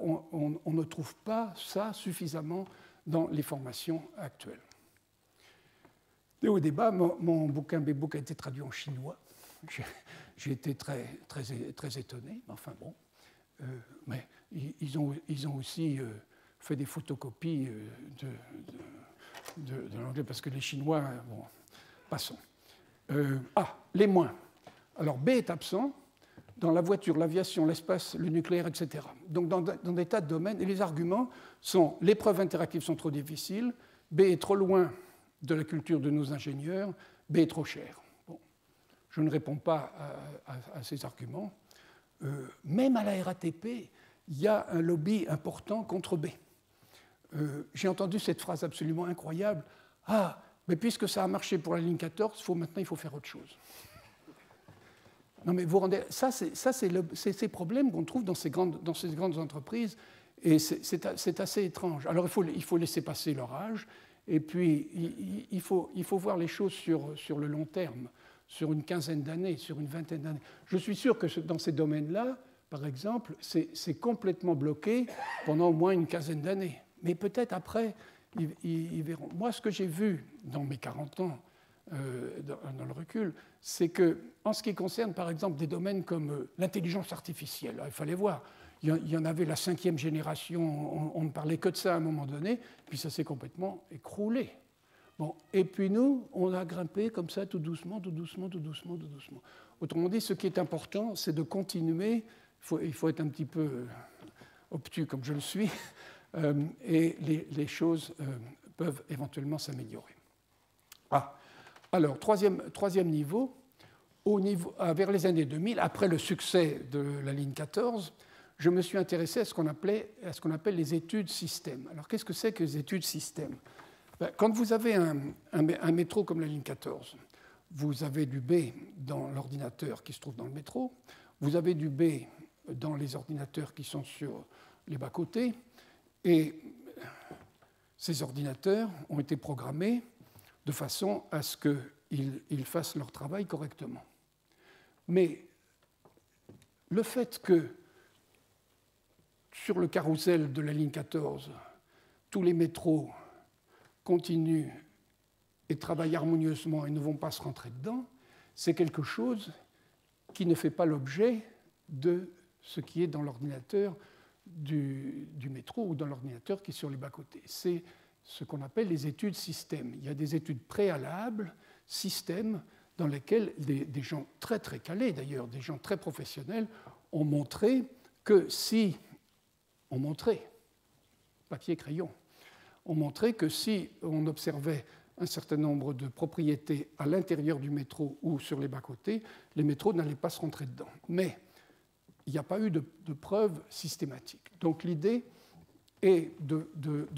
ça suffisamment dans les formations actuelles. Et au débat, mon bouquin B-Book a été traduit en chinois. J'ai été très étonné, enfin bon. Mais ils ont aussi fait des photocopies de l'anglais, parce que les Chinois, bon, passons. Les moins. Alors, B est absent dans la voiture, l'aviation, l'espace, le nucléaire, etc. Donc, dans des tas de domaines, et les arguments sont les preuves interactives sont trop difficiles, B est trop loin de la culture de nos ingénieurs, B est trop cher. Bon, je ne réponds pas à ces arguments. Même à la RATP, il y a un lobby important contre B. J'ai entendu cette phrase absolument incroyable. Ah, mais puisque ça a marché pour la ligne 14, maintenant il faut faire autre chose. Non, mais vous rendez, ça c'est ces problèmes qu'on trouve dans ces grandes entreprises, et c'est assez étrange. Alors il faut laisser passer leur âge, et puis il faut voir les choses sur le long terme, sur une quinzaine d'années, sur une vingtaine d'années. Je suis sûr que dans ces domaines-là, par exemple, c'est complètement bloqué pendant au moins une quinzaine d'années. Mais peut-être après, ils verront. Moi, ce que j'ai vu dans mes 40 ans, dans le recul, c'est qu'en ce qui concerne, par exemple, des domaines comme l'intelligence artificielle, il fallait voir, il y en avait la 5e génération, on ne parlait que de ça à un moment donné, puis ça s'est complètement écroulé. Bon, et puis nous, on a grimpé comme ça, tout doucement. Autrement dit, ce qui est important, c'est de continuer, il faut être un petit peu obtus comme je le suis, et les choses peuvent éventuellement s'améliorer. Alors, troisième niveau, vers les années 2000, après le succès de la ligne 14, je me suis intéressé à ce qu'on appelle les études système. Alors, qu'est-ce que c'est que les études système? Quand vous avez un métro comme la ligne 14, vous avez du B dans l'ordinateur qui se trouve dans le métro, vous avez du B dans les ordinateurs qui sont sur les bas-côtés, et ces ordinateurs ont été programmés de façon à ce qu'ils fassent leur travail correctement. Mais le fait que sur le carrousel de la ligne 14, tous les métros continuent et travaillent harmonieusement et ne vont pas se rentrer dedans, c'est quelque chose qui ne fait pas l'objet de ce qui est dans l'ordinateur du métro ou dans l'ordinateur qui est sur les bas-côtés. C'est ce qu'on appelle les études système. Il y a des études préalables, système, dans lesquelles des gens très très calés, d'ailleurs, des gens très professionnels, ont montré que si... ont montré, papier-crayon, ont montré que si on observait un certain nombre de propriétés à l'intérieur du métro ou sur les bas-côtés, les métros n'allaient pas se rentrer dedans. Mais il n'y a pas eu de preuves systématiques. Donc l'idée est de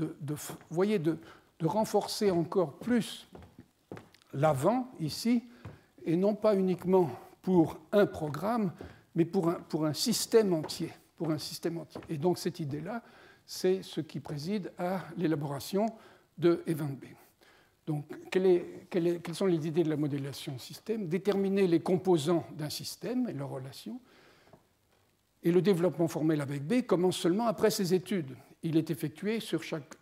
renforcer encore plus l'avant ici, et non pas uniquement pour un programme, mais pour un système entier. Pour un système entier. Et donc cette idée-là, c'est ce qui préside à l'élaboration de Evan B. Donc quelles sont les idées de la modélisation système? Déterminer les composants d'un système et leurs relations. Et le développement formel avec B commence seulement après ces études. Il est effectué sur chaque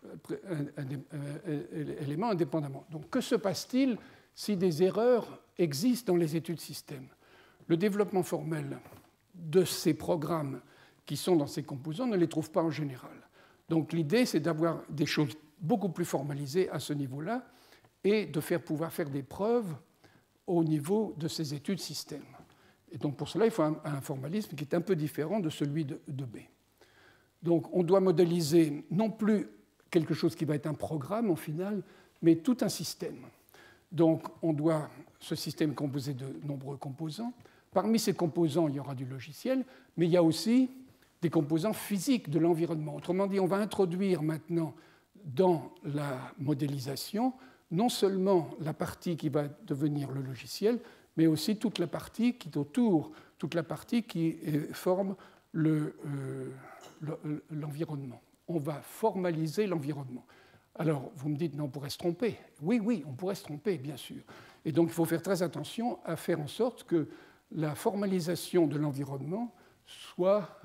élément indépendamment. Donc que se passe-t-il si des erreurs existent dans les études système? Le développement formel de ces programmes qui sont dans ces composants ne les trouve pas en général. Donc l'idée, c'est d'avoir des choses beaucoup plus formalisées à ce niveau-là et de pouvoir faire des preuves au niveau de ces études système. Et donc pour cela, il faut un formalisme qui est un peu différent de celui de B. Donc on doit modéliser non plus quelque chose qui va être un programme en final, mais tout un système. Donc ce système est composé de nombreux composants. Parmi ces composants, il y aura du logiciel, mais il y a aussi des composants physiques de l'environnement. Autrement dit, on va introduire maintenant dans la modélisation non seulement la partie qui va devenir le logiciel, mais aussi toute la partie qui est autour, toute la partie qui forme l'environnement. On va formaliser l'environnement. Alors, vous me dites, non, on pourrait se tromper. Oui, on pourrait se tromper, bien sûr. Et donc, il faut faire très attention à faire en sorte que la formalisation de l'environnement soit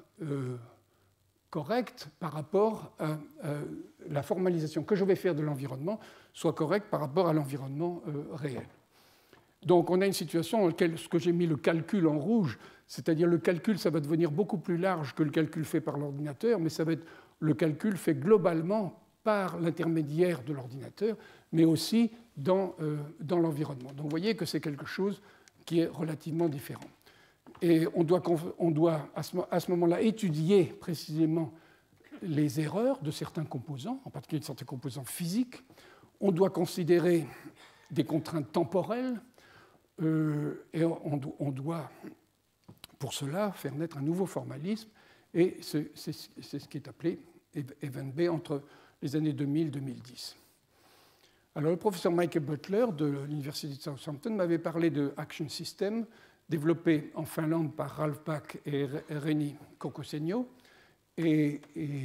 correcte par rapport à la formalisation que je vais faire de l'environnement soit correcte par rapport à l'environnement réel. Donc on a une situation dans laquelle ce que j'ai mis le calcul en rouge, c'est-à-dire le calcul, ça va devenir beaucoup plus large que le calcul fait par l'ordinateur, mais ça va être le calcul fait globalement par l'intermédiaire de l'ordinateur, mais aussi dans l'environnement. Donc vous voyez que c'est quelque chose qui est relativement différent. Et on doit à ce moment-là étudier précisément les erreurs de certains composants, en particulier de certains composants physiques. On doit considérer des contraintes temporelles et on doit, pour cela, faire naître un nouveau formalisme. Et c'est ce qui est appelé Evan B entre les années 2000 et 2010. Alors, le professeur Michael Butler de l'Université de Southampton m'avait parlé de Action System, développé en Finlande par Ralph Back et Reini Kokosegno. Et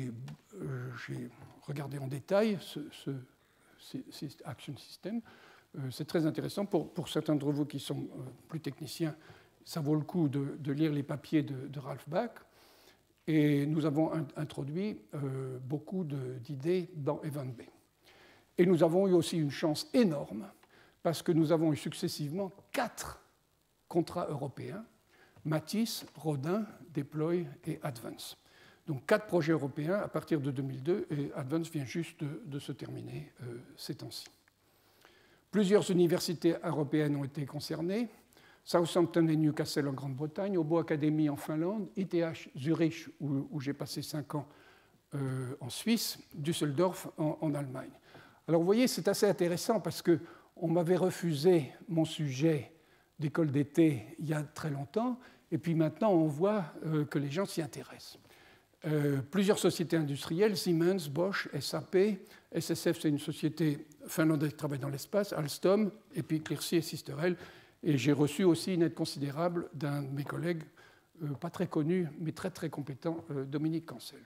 j'ai regardé en détail ce Action System. C'est très intéressant. Pour certains d'entre vous qui sont plus techniciens, ça vaut le coup de lire les papiers de Ralph Back. Et nous avons introduit beaucoup d'idées dans Evan B. Et nous avons eu aussi une chance énorme, parce que nous avons eu successivement 4 contrats européens, Matisse, Rodin, Deploy et Advance. Donc 4 projets européens à partir de 2002, et Advance vient juste de se terminer ces temps-ci. Plusieurs universités européennes ont été concernées, Southampton et Newcastle en Grande-Bretagne, Åbo Academy en Finlande, ETH Zurich, où j'ai passé 5 ans en Suisse, Düsseldorf en Allemagne. Alors vous voyez, c'est assez intéressant parce qu'on m'avait refusé mon sujet d'école d'été il y a très longtemps, et puis maintenant on voit que les gens s'y intéressent. Plusieurs sociétés industrielles, Siemens, Bosch, SAP, SSF c'est une société finlandaise qui travaille dans l'espace, Alstom, et puis Clearcy et Sisterel, et j'ai reçu aussi une aide considérable d'un de mes collègues, pas très connu, mais très très compétent, Dominique Cancel.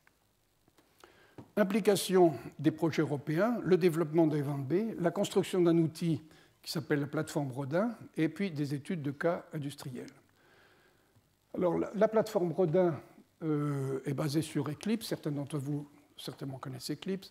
Implication des projets européens, le développement d'Evan B, la construction d'un outil qui s'appelle la plateforme Rodin, et puis des études de cas industriels. Alors, la plateforme Rodin est basée sur Eclipse. Certains d'entre vous certainement connaissent Eclipse.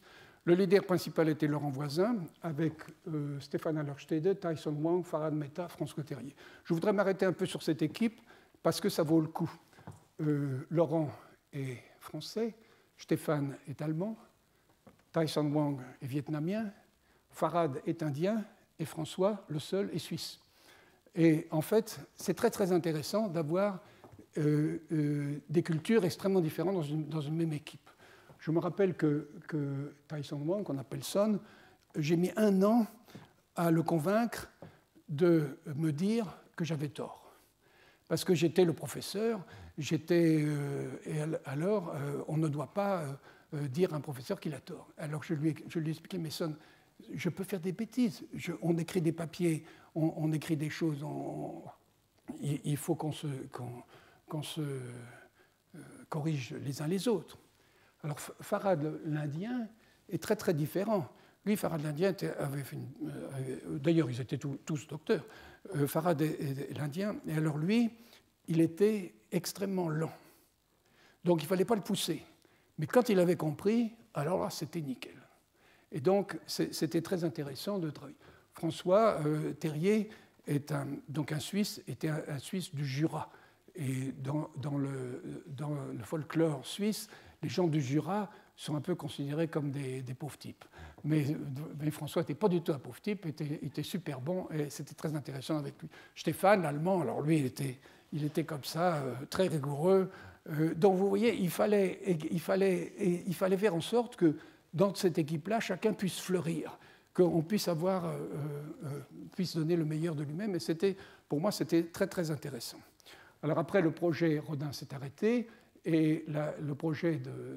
Le leader principal était Laurent Voisin, avec Stéphane Allerstede, Tyson Wang, Farhad Mehta, François Terrier. Je voudrais m'arrêter un peu sur cette équipe parce que ça vaut le coup. Laurent est français, Stéphane est allemand, Tyson Wang est vietnamien, Farhad est indien et François, le seul, est suisse. Et en fait, c'est très très intéressant d'avoir des cultures extrêmement différentes dans une même équipe. Je me rappelle que Tyson Wang, qu'on appelle Son, j'ai mis 1 an à le convaincre de me dire que j'avais tort. Parce que j'étais le professeur, et alors on ne doit pas dire à un professeur qu'il a tort. Alors je lui ai expliqué, mais Son, je peux faire des bêtises. On écrit des papiers, on écrit des choses, il faut qu'on se corrige les uns les autres. Alors Farhad l'Indien est très très différent. Lui, Farhad l'Indien avait fait d'ailleurs, ils étaient tous docteurs. Farhad est l'Indien, et alors lui, il était extrêmement lent. Donc il ne fallait pas le pousser. Mais quand il avait compris, alors là, c'était nickel. Et donc, c'était très intéressant de travailler. François Terrier est donc un Suisse, était un Suisse du Jura. Et dans le folklore suisse, les gens du Jura sont un peu considérés comme des pauvres types. Mais François n'était pas du tout un pauvre type, il était super bon et c'était très intéressant avec lui. Stéphane, l'allemand, alors lui, il était comme ça, très rigoureux. Donc vous voyez, il fallait faire en sorte que dans cette équipe-là, chacun puisse fleurir, qu'on puisse puisse donner le meilleur de lui-même. Et pour moi, c'était très, très intéressant. Alors après, le projet Rodin s'est arrêté et le projet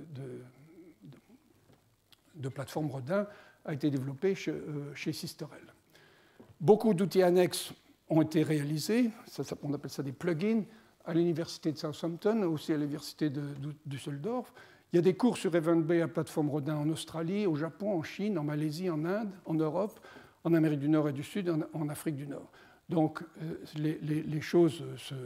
de plateforme Rodin a été développé chez Sisterel. Beaucoup d'outils annexes ont été réalisés, on appelle ça des plugins, à l'université de Southampton, aussi à l'université de Düsseldorf. Il y a des cours sur Event Bay à plateforme Rodin en Australie, au Japon, en Chine, en Malaisie, en Inde, en Europe, en Amérique du Nord et du Sud, en Afrique du Nord. Donc les choses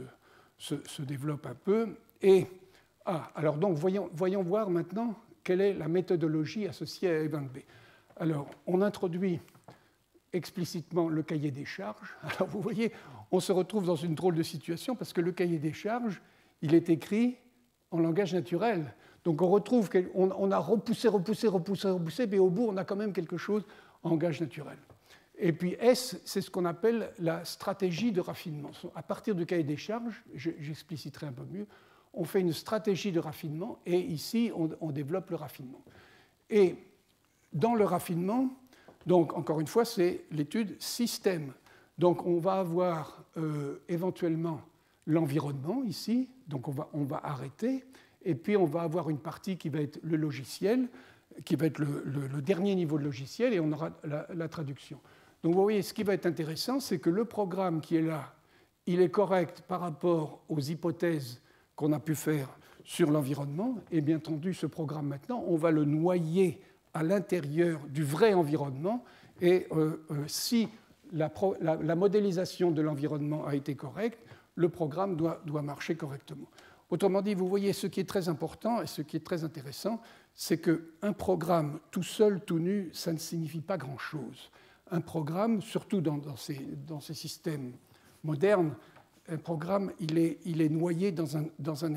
se développent un peu. Alors donc voyons voir maintenant quelle est la méthodologie associée à Event Bay. Alors on introduit explicitement le cahier des charges. Alors vous voyez, on se retrouve dans une drôle de situation parce que le cahier des charges, il est écrit en langage naturel. Donc on retrouve qu'on a repoussé, mais au bout, on a quand même quelque chose en langage naturel. Et puis S, c'est ce qu'on appelle la stratégie de raffinement. À partir du cahier des charges, j'expliciterai un peu mieux, on fait une stratégie de raffinement et ici, on développe le raffinement. Et dans le raffinement, donc encore une fois, c'est l'étude système. Donc on va avoir éventuellement l'environnement ici, donc on va arrêter, et puis on va avoir une partie qui va être le logiciel, qui va être le dernier niveau de logiciel, et on aura la traduction. Donc vous voyez, ce qui va être intéressant, c'est que le programme qui est là, il est correct par rapport aux hypothèses qu'on a pu faire sur l'environnement, et bien entendu, ce programme maintenant, on va le noyer à l'intérieur du vrai environnement, et si la modélisation de l'environnement a été correcte, le programme doit marcher correctement. Autrement dit, vous voyez, ce qui est très important et ce qui est très intéressant, c'est qu'un programme tout seul, tout nu, ça ne signifie pas grand-chose. Un programme, surtout dans ces systèmes modernes, un programme, il est noyé dans un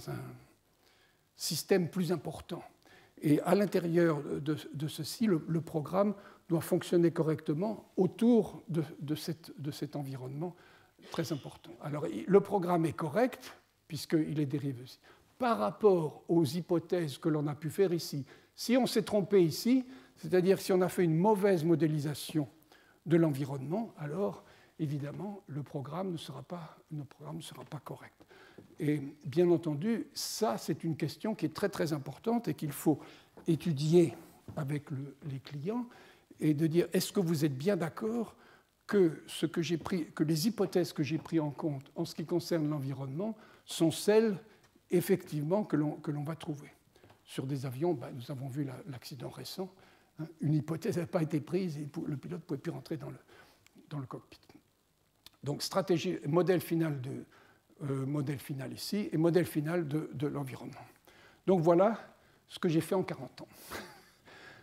système plus important. Et à l'intérieur de ceci, le programme doit fonctionner correctement autour de cet environnement très important. Alors, le programme est correct, puisqu'il est dérivé aussi. Par rapport aux hypothèses que l'on a pu faire ici, si on s'est trompé ici, c'est-à-dire si on a fait une mauvaise modélisation de l'environnement, alors évidemment, le programme ne sera pas correct. Et bien entendu, ça, c'est une question qui est très très importante et qu'il faut étudier avec les clients et de dire, est-ce que vous êtes bien d'accord que les hypothèses que j'ai prises en compte en ce qui concerne l'environnement sont celles, effectivement, que l'on va trouver. Sur des avions, nous avons vu l'accident récent, une hypothèse n'a pas été prise et le pilote ne pouvait plus rentrer dans le cockpit. Donc, stratégie, modèle final ici et modèle final de l'environnement. Donc, voilà ce que j'ai fait en 40 ans.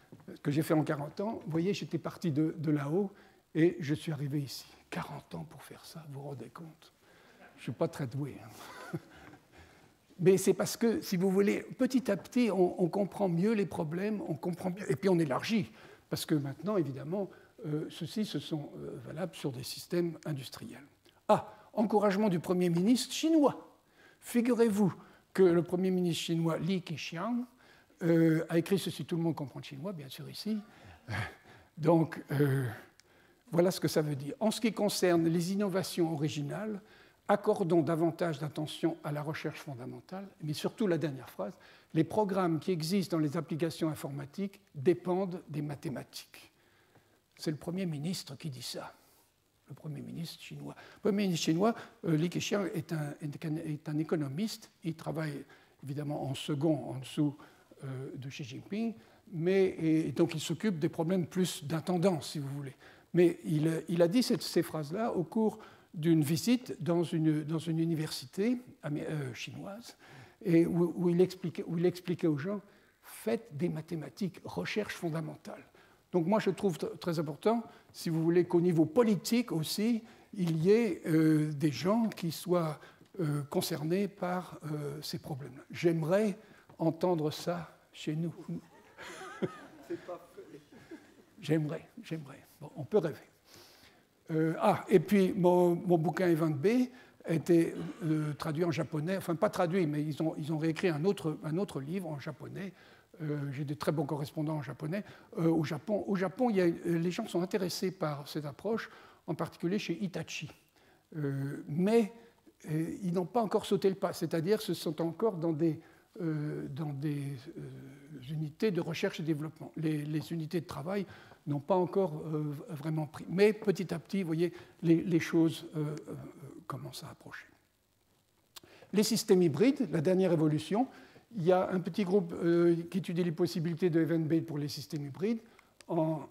que j'ai fait en 40 ans. Vous voyez, j'étais parti de là-haut et je suis arrivé ici. 40 ans pour faire ça, vous vous rendez compte? Je ne suis pas très doué. Mais c'est parce que, si vous voulez, petit à petit, on comprend mieux les problèmes, on comprend mieux, et puis on élargit. Parce que maintenant, évidemment, ceux-ci se sont valables sur des systèmes industriels. Ah, encouragement du Premier ministre chinois. Figurez-vous que le Premier ministre chinois Li Keqiang a écrit ceci, tout le monde comprend le chinois, bien sûr, ici. Donc, voilà ce que ça veut dire. En ce qui concerne les innovations originales, accordons davantage d'attention à la recherche fondamentale, mais surtout la dernière phrase, les programmes qui existent dans les applications informatiques dépendent des mathématiques. C'est le Premier ministre qui dit ça, le Premier ministre chinois. Le Premier ministre chinois, Li Keqiang, est un économiste. Il travaille évidemment en second, en dessous de Xi Jinping, et donc il s'occupe des problèmes plus d'intendance, si vous voulez. Mais il a dit ces phrases-là au cours d'une visite dans une université chinoise, et où il expliquait aux gens, faites des mathématiques, recherche fondamentale. Donc moi je trouve très important, si vous voulez, qu'au niveau politique aussi, il y ait des gens qui soient concernés par ces problèmes-là. J'aimerais entendre ça chez nous. C'est pas fait. J'aimerais. Bon, on peut rêver. Et puis mon bouquin Event B a été traduit en japonais, enfin pas traduit, mais ils ont réécrit un autre livre en japonais. J'ai de très bons correspondants en japonais. Au Japon, les gens sont intéressés par cette approche, en particulier chez Hitachi. Mais ils n'ont pas encore sauté le pas, c'est-à-dire ce sont encore dans des unités de recherche et développement. Les unités de travail n'ont pas encore vraiment pris. Mais petit à petit, vous voyez, les choses commencent à approcher. Les systèmes hybrides, la dernière évolution, il y a un petit groupe qui étudie les possibilités de event-based pour les systèmes hybrides en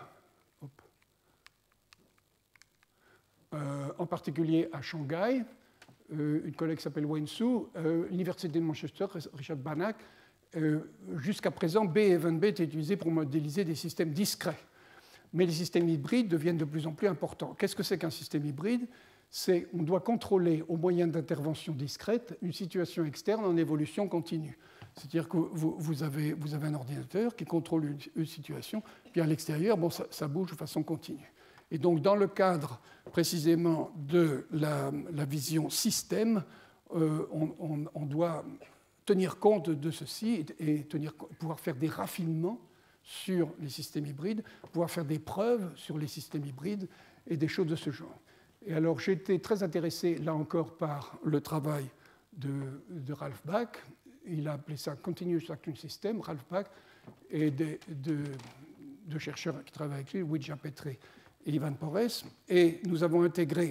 particulier à Shanghai. Une collègue qui s'appelle Wen Su, l'Université de Manchester, Richard Banach. Jusqu'à présent, B et Event-B étaient utilisés pour modéliser des systèmes discrets. Mais les systèmes hybrides deviennent de plus en plus importants. Qu'est-ce que c'est qu'un système hybride? On doit contrôler, au moyen d'interventions discrètes, une situation externe en évolution continue. C'est-à-dire que vous avez un ordinateur qui contrôle une situation, puis à l'extérieur, bon, ça bouge de façon continue. Et donc, dans le cadre précisément de la vision système, on doit tenir compte de ceci et pouvoir faire des raffinements sur les systèmes hybrides, pouvoir faire des preuves sur les systèmes hybrides et des choses de ce genre. Et alors, j'ai été très intéressé, là encore, par le travail de Ralph Bach. Il a appelé ça Continuous Action System, Ralph Bach, et de chercheurs qui travaillent avec lui, Widja Petré et Ivan Porres, et nous avons intégré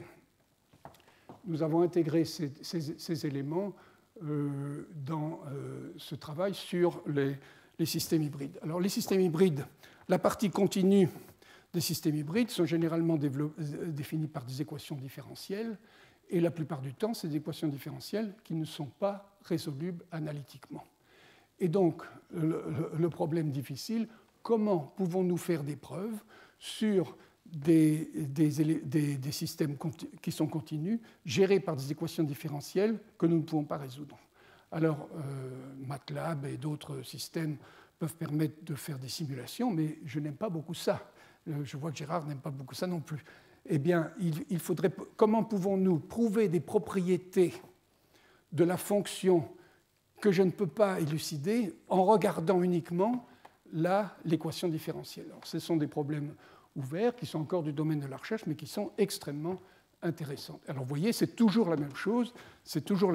ces éléments dans ce travail sur les systèmes hybrides. Alors les systèmes hybrides, la partie continue des systèmes hybrides sont généralement définis par des équations différentielles, et la plupart du temps, c'est des équations différentielles qui ne sont pas résolubles analytiquement. Et donc, le problème difficile, comment pouvons-nous faire des preuves sur des systèmes qui sont continus, gérés par des équations différentielles que nous ne pouvons pas résoudre? Alors, MATLAB et d'autres systèmes peuvent permettre de faire des simulations, mais je n'aime pas beaucoup ça. Je vois que Gérard n'aime pas beaucoup ça non plus. Eh bien, comment pouvons-nous prouver des propriétés de la fonction que je ne peux pas élucider en regardant uniquement l'équation différentielle? Alors, ce sont des problèmes ouverts qui sont encore du domaine de la recherche, mais qui sont extrêmement intéressants. Alors, vous voyez, c'est toujours la même chose, c'est toujours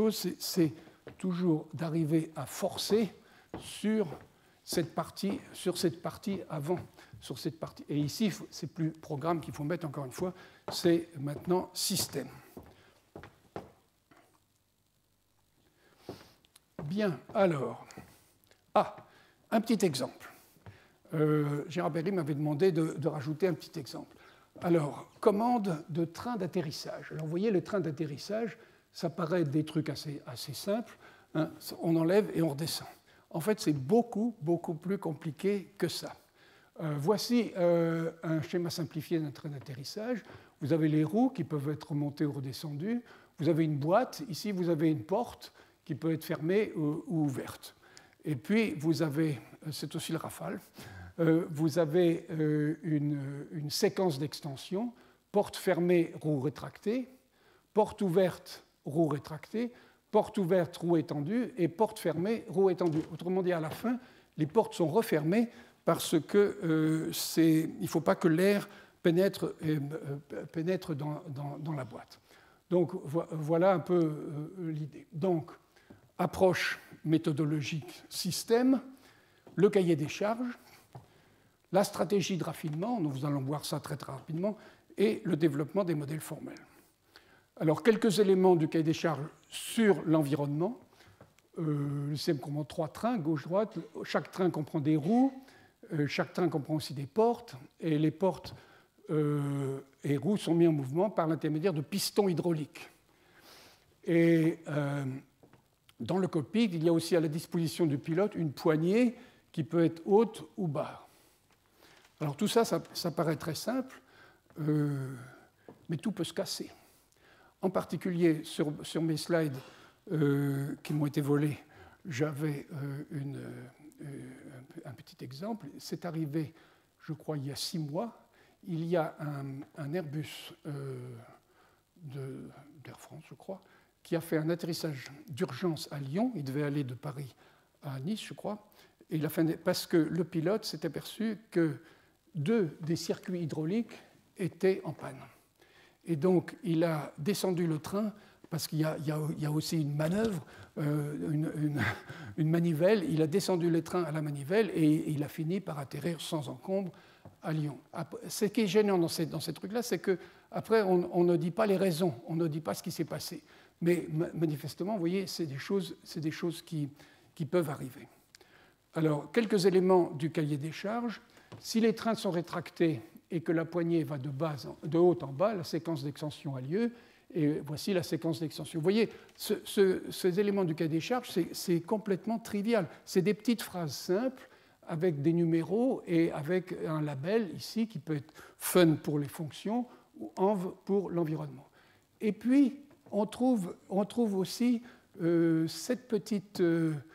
d'arriver à forcer sur cette partie avant, sur cette partie. Et ici, c'est plus programme qu'il faut mettre, encore une fois, c'est maintenant système. Bien, alors, un petit exemple. Gérard Berry m'avait demandé de rajouter un petit exemple. Alors, commande de train d'atterrissage. Alors, vous voyez, le train d'atterrissage, ça paraît des trucs assez simples. Hein, on enlève et on redescend. En fait, c'est beaucoup, beaucoup plus compliqué que ça. Voici un schéma simplifié d'un train d'atterrissage. Vous avez les roues qui peuvent être montées ou redescendues. Vous avez une boîte. Ici, vous avez une porte qui peut être fermée ou ouverte. Et puis, vous avez, c'est aussi le Rafale, vous avez une séquence d'extension, porte fermée, roue rétractée, porte ouverte, roue rétractée, porte ouverte, roue étendue, et porte fermée, roue étendue. Autrement dit, à la fin, les portes sont refermées parce qu'il ne faut pas que l'air pénètre dans la boîte. Donc, voilà un peu l'idée. Donc, approche méthodologique système, le cahier des charges, la stratégie de raffinement, nous allons voir ça très, très rapidement, et le développement des modèles formels. Alors, quelques éléments du cahier des charges sur l'environnement. Le système comprend 3 trains, gauche-droite. Chaque train comprend des roues. Chaque train comprend aussi des portes. Et les portes et roues sont mis en mouvement par l'intermédiaire de pistons hydrauliques. Et dans le cockpit, il y a aussi à la disposition du pilote une poignée qui peut être haute ou basse. Alors tout ça, ça paraît très simple, mais tout peut se casser. En particulier, sur mes slides qui m'ont été volés, j'avais un petit exemple. C'est arrivé, je crois, il y a 6 mois. Il y a un Airbus d'Air France, je crois, qui a fait un atterrissage d'urgence à Lyon. Il devait aller de Paris à Nice, je crois. Et parce que le pilote s'est aperçu que 2 des circuits hydrauliques étaient en panne. Et donc, il a descendu le train, parce qu'il y a aussi une manœuvre, une manivelle. Il a descendu le train à la manivelle et il a fini par atterrir sans encombre à Lyon. Ce qui est gênant dans ces trucs-là, c'est qu'après, on ne dit pas les raisons, on ne dit pas ce qui s'est passé. Mais manifestement, vous voyez, c'est des choses qui peuvent arriver. Alors, quelques éléments du cahier des charges. Si les trains sont rétractés et que la poignée va de haut en bas, la séquence d'extension a lieu, et voici la séquence d'extension. Vous voyez, ces éléments du cahier des charges, c'est complètement trivial. C'est des petites phrases simples avec des numéros et avec un label ici qui peut être fun pour les fonctions ou env pour l'environnement. Et puis, on trouve aussi cette petite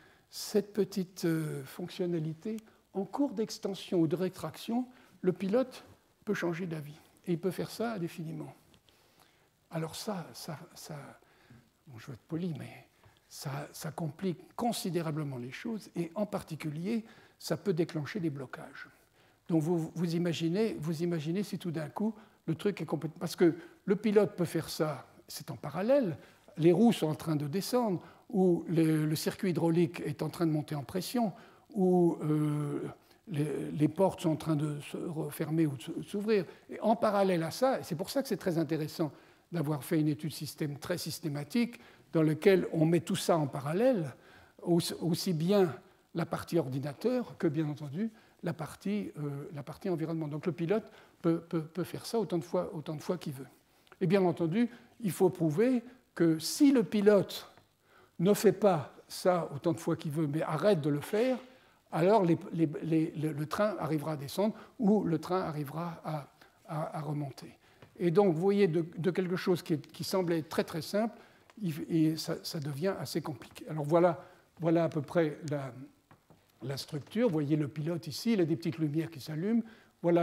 fonctionnalité. En cours d'extension ou de rétraction, le pilote peut changer d'avis. Et il peut faire ça indéfiniment. Alors ça bon, je vais être poli, mais ça complique considérablement les choses. Et en particulier, ça peut déclencher des blocages. Donc vous imaginez si tout d'un coup, le truc est complètement... Parce que le pilote peut faire ça, c'est en parallèle. Les roues sont en train de descendre, ou le circuit hydraulique est en train de monter en pression, où les portes sont en train de se refermer ou de s'ouvrir. Et en parallèle à ça, et c'est pour ça que c'est très intéressant d'avoir fait une étude système très systématique dans laquelle on met tout ça en parallèle, aussi bien la partie ordinateur que, bien entendu, la partie environnement. Donc le pilote peut faire ça autant de fois qu'il veut. Et bien entendu, il faut prouver que si le pilote ne fait pas ça autant de fois qu'il veut, mais arrête de le faire, alors le train arrivera à descendre ou le train arrivera à remonter. Et donc, vous voyez, de quelque chose qui semblait très très simple, et ça devient assez compliqué. Alors voilà à peu près la structure. Vous voyez le pilote ici, il a des petites lumières qui s'allument. Voilà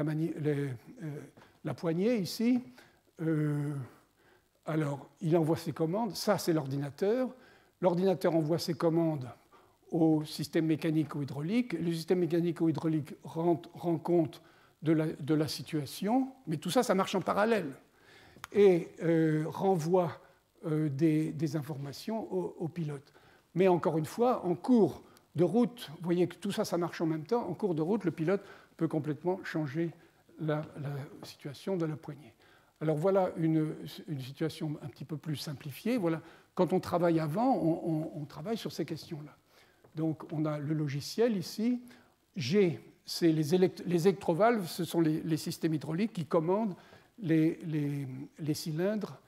la poignée ici. Alors, il envoie ses commandes. Ça, c'est l'ordinateur. L'ordinateur envoie ses commandes au système mécanico-hydraulique. Le système mécanico-hydraulique rend compte de la situation, mais tout ça, ça marche en parallèle et renvoie des informations au pilote. Mais encore une fois, en cours de route, vous voyez que tout ça, ça marche en même temps. En cours de route, le pilote peut complètement changer la situation de la poignée. Alors voilà une situation un petit peu plus simplifiée. Voilà. Quand on travaille avant, on travaille sur ces questions-là. Donc on a le logiciel ici. G, c'est les électrovalves, ce sont les systèmes hydrauliques qui commandent les cylindres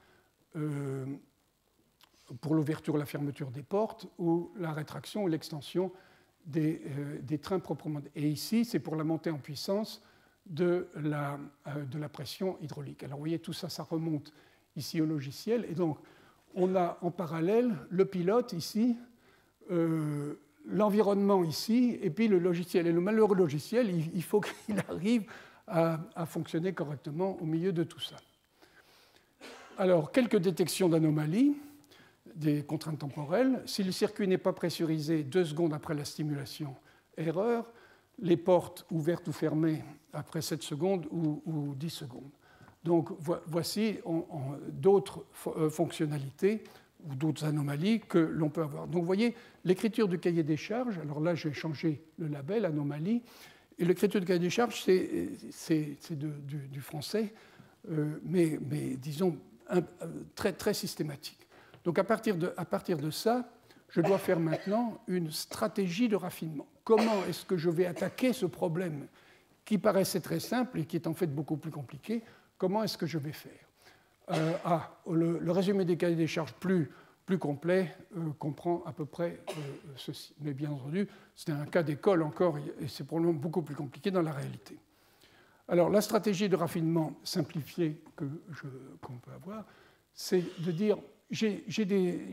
pour l'ouverture ou la fermeture des portes, ou la rétraction ou l'extension des trains proprement. Et ici, c'est pour la montée en puissance de la pression hydraulique. Alors vous voyez, tout ça, ça remonte ici au logiciel. Et donc, on a en parallèle le pilote ici, l'environnement ici, et puis le logiciel. Et le malheureux logiciel, il faut qu'il arrive à fonctionner correctement au milieu de tout ça. Alors, quelques détections d'anomalies, des contraintes temporelles. Si le circuit n'est pas pressurisé 2 secondes après la stimulation, erreur. Les portes ouvertes ou fermées après 7 secondes ou 10 secondes. Donc, voici d'autres fonctionnalités ou d'autres anomalies que l'on peut avoir. Donc, vous voyez, l'écriture du cahier des charges, alors là, j'ai changé le label, anomalie, et l'écriture du cahier des charges, c'est du français, mais disons, très, très systématique. Donc, à partir de ça, je dois faire maintenant une stratégie de raffinement. Comment est-ce que je vais attaquer ce problème qui paraissait très simple et qui est en fait beaucoup plus compliqué? Comment est-ce que je vais faire? Le résumé des cahiers des charges plus complet comprend à peu près ceci. Mais bien entendu, c'est un cas d'école encore et c'est probablement beaucoup plus compliqué dans la réalité. Alors, la stratégie de raffinement simplifiée qu'on peut avoir, c'est de dire j'ai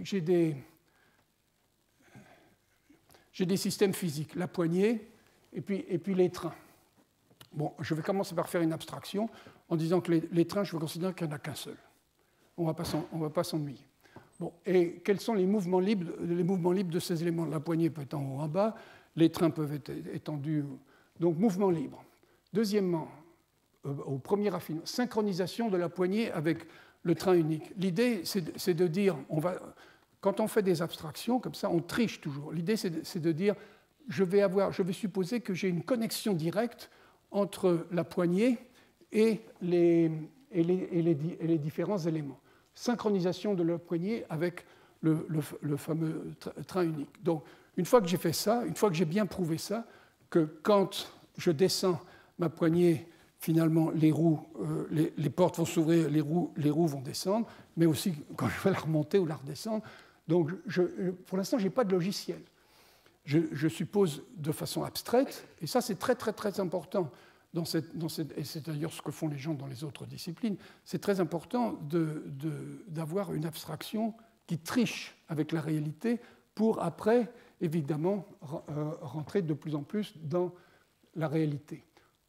des systèmes physiques, la poignée et puis les trains. Bon, je vais commencer par faire une abstraction en disant que les trains, je vais considérer qu'il n'y en a qu'un seul. On ne va pas s'ennuyer. Bon, et quels sont les mouvements libres de ces éléments? La poignée peut être en haut, en bas, les trains peuvent être étendus. Donc, mouvement libre. Deuxièmement, au premier raffinement, synchronisation de la poignée avec le train unique. L'idée, c'est de dire, quand on fait des abstractions comme ça, on triche toujours. L'idée, c'est de dire, je vais supposer que j'ai une connexion directe entre la poignée et les différents éléments. Synchronisation de la poignée avec le fameux train unique. Donc, une fois que j'ai fait ça, une fois que j'ai bien prouvé ça, que quand je descends ma poignée, finalement, les portes vont s'ouvrir, les roues vont descendre, mais aussi quand je vais la remonter ou la redescendre. Donc, pour l'instant, je n'ai pas de logiciel. Je suppose de façon abstraite, et ça, c'est très, très, très important, et c'est d'ailleurs ce que font les gens dans les autres disciplines, c'est très important d'avoir une abstraction qui triche avec la réalité pour, après, évidemment, rentrer de plus en plus dans la réalité.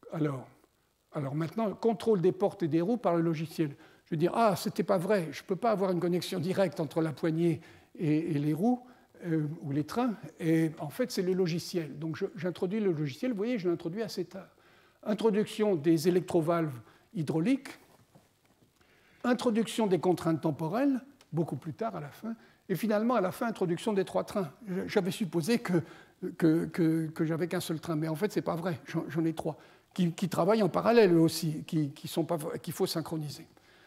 Alors maintenant, contrôle des portes et des roues par le logiciel. Je veux dire, ce n'était pas vrai, je ne peux pas avoir une connexion directe entre la poignée et les roues ou les trains, et en fait, c'est le logiciel. Donc j'introduis le logiciel, vous voyez, je l'introduis assez tard. Introduction des électrovalves hydrauliques, introduction des contraintes temporelles, beaucoup plus tard à la fin, et finalement, à la fin, introduction des 3 trains. J'avais supposé que j'avais qu'un seul train, mais en fait, ce n'est pas vrai, j'en ai 3. Qui travaillent en parallèle eux aussi, qu'il faut synchroniser.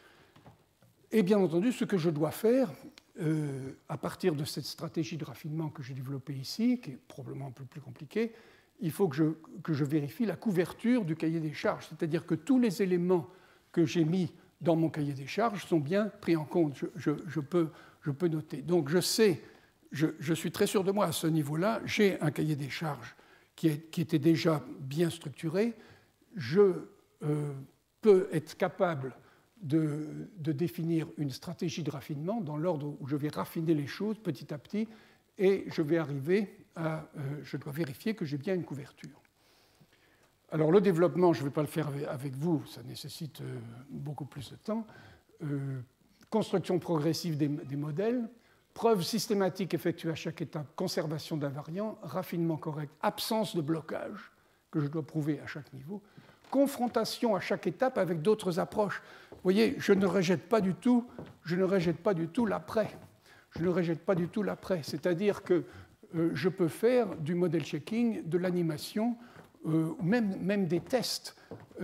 Et bien entendu, ce que je dois faire, à partir de cette stratégie de raffinement que j'ai développée ici, qui est probablement un peu plus compliquée, il faut que je vérifie la couverture du cahier des charges, c'est-à-dire que tous les éléments que j'ai mis dans mon cahier des charges sont bien pris en compte, je peux noter. Donc je suis très sûr de moi à ce niveau-là, j'ai un cahier des charges qui était déjà bien structuré, je peux être capable de définir une stratégie de raffinement dans l'ordre où je vais raffiner les choses petit à petit et je vais arriver je dois vérifier que j'ai bien une couverture. Alors le développement, je ne vais pas le faire avec vous, ça nécessite beaucoup plus de temps. Construction progressive des modèles, preuve systématique effectuée à chaque étape, conservation d'invariants, raffinement correct, absence de blocage que je dois prouver à chaque niveau, confrontation à chaque étape avec d'autres approches. Vous voyez, je ne rejette pas du tout l'après. Je ne rejette pas du tout l'après. C'est-à-dire que je peux faire du model checking, de l'animation, même des tests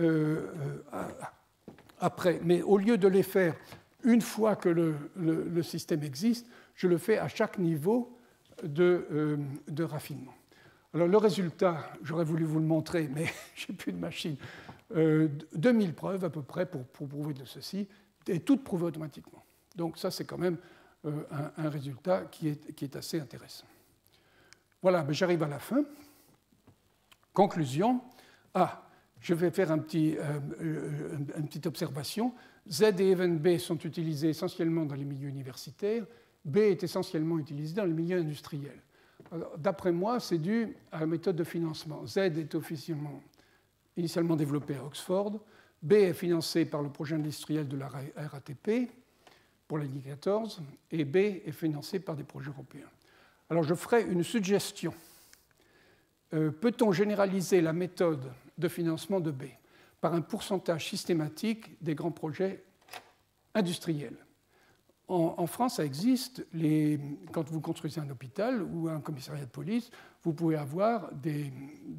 après. Mais au lieu de les faire une fois que le système existe, je le fais à chaque niveau de raffinement. Alors le résultat, j'aurais voulu vous le montrer, mais je n'ai plus de machine. 2000 preuves à peu près pour prouver de ceci, et toutes prouvées automatiquement. Donc ça, c'est quand même un résultat qui est assez intéressant. Voilà, ben j'arrive à la fin. Conclusion. Je vais faire une petite observation. Z et even B sont utilisés essentiellement dans les milieux universitaires. B est essentiellement utilisé dans les milieux industriels. D'après moi, c'est dû à la méthode de financement. Z est initialement développé à Oxford. B est financé par le projet industriel de la RATP pour l'année 14, et B est financé par des projets européens. Alors je ferai une suggestion. Peut-on généraliser la méthode de financement de B par un pourcentage systématique des grands projets industriels? En France, ça existe. Quand vous construisez un hôpital ou un commissariat de police, vous pouvez avoir des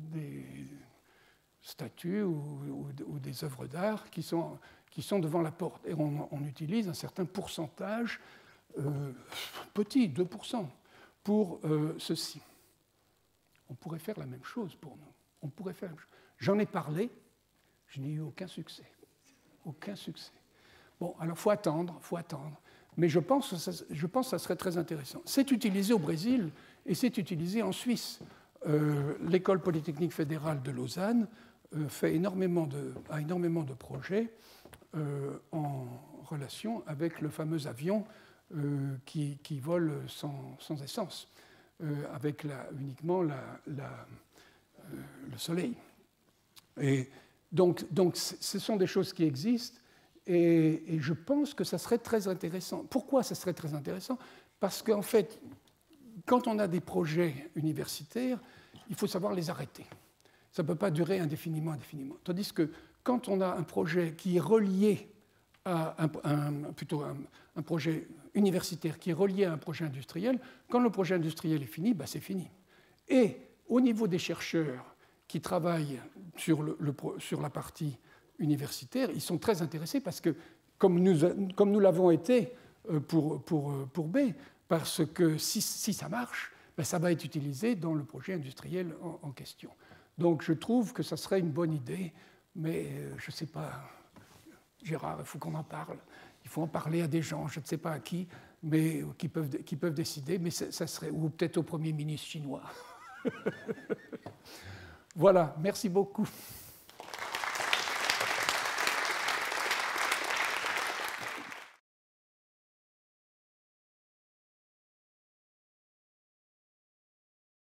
statues ou des œuvres d'art qui sont devant la porte. Et on utilise un certain pourcentage, petit, 2%, pour ceci. On pourrait faire la même chose pour nous. On pourrait faire la même chose. J'en ai parlé, je n'ai eu aucun succès. Aucun succès. Bon, alors il faut attendre. Mais je pense que ça serait très intéressant. C'est utilisé au Brésil et c'est utilisé en Suisse. L'École polytechnique fédérale de Lausanne a énormément de projets en relation avec le fameux avion qui vole sans essence, avec uniquement le soleil. Et donc, ce sont des choses qui existent. Et je pense que ça serait très intéressant. Pourquoi ça serait très intéressant? Parce qu'en fait, quand on a des projets universitaires, il faut savoir les arrêter. Ça ne peut pas durer indéfiniment. Tandis que quand on a un projet qui est relié à un projet universitaire qui est relié à un projet industriel, quand le projet industriel est fini, ben c'est fini. Et au niveau des chercheurs qui travaillent sur la partie universitaires, ils sont très intéressés parce que, comme nous l'avons été pour B, parce que si ça marche, ben ça va être utilisé dans le projet industriel en question. Donc je trouve que ça serait une bonne idée, mais je ne sais pas, Gérard, il faut qu'on en parle. Il faut en parler à des gens, je ne sais pas à qui, mais qui peuvent décider, mais ça serait, ou peut-être au Premier ministre chinois. Voilà, merci beaucoup.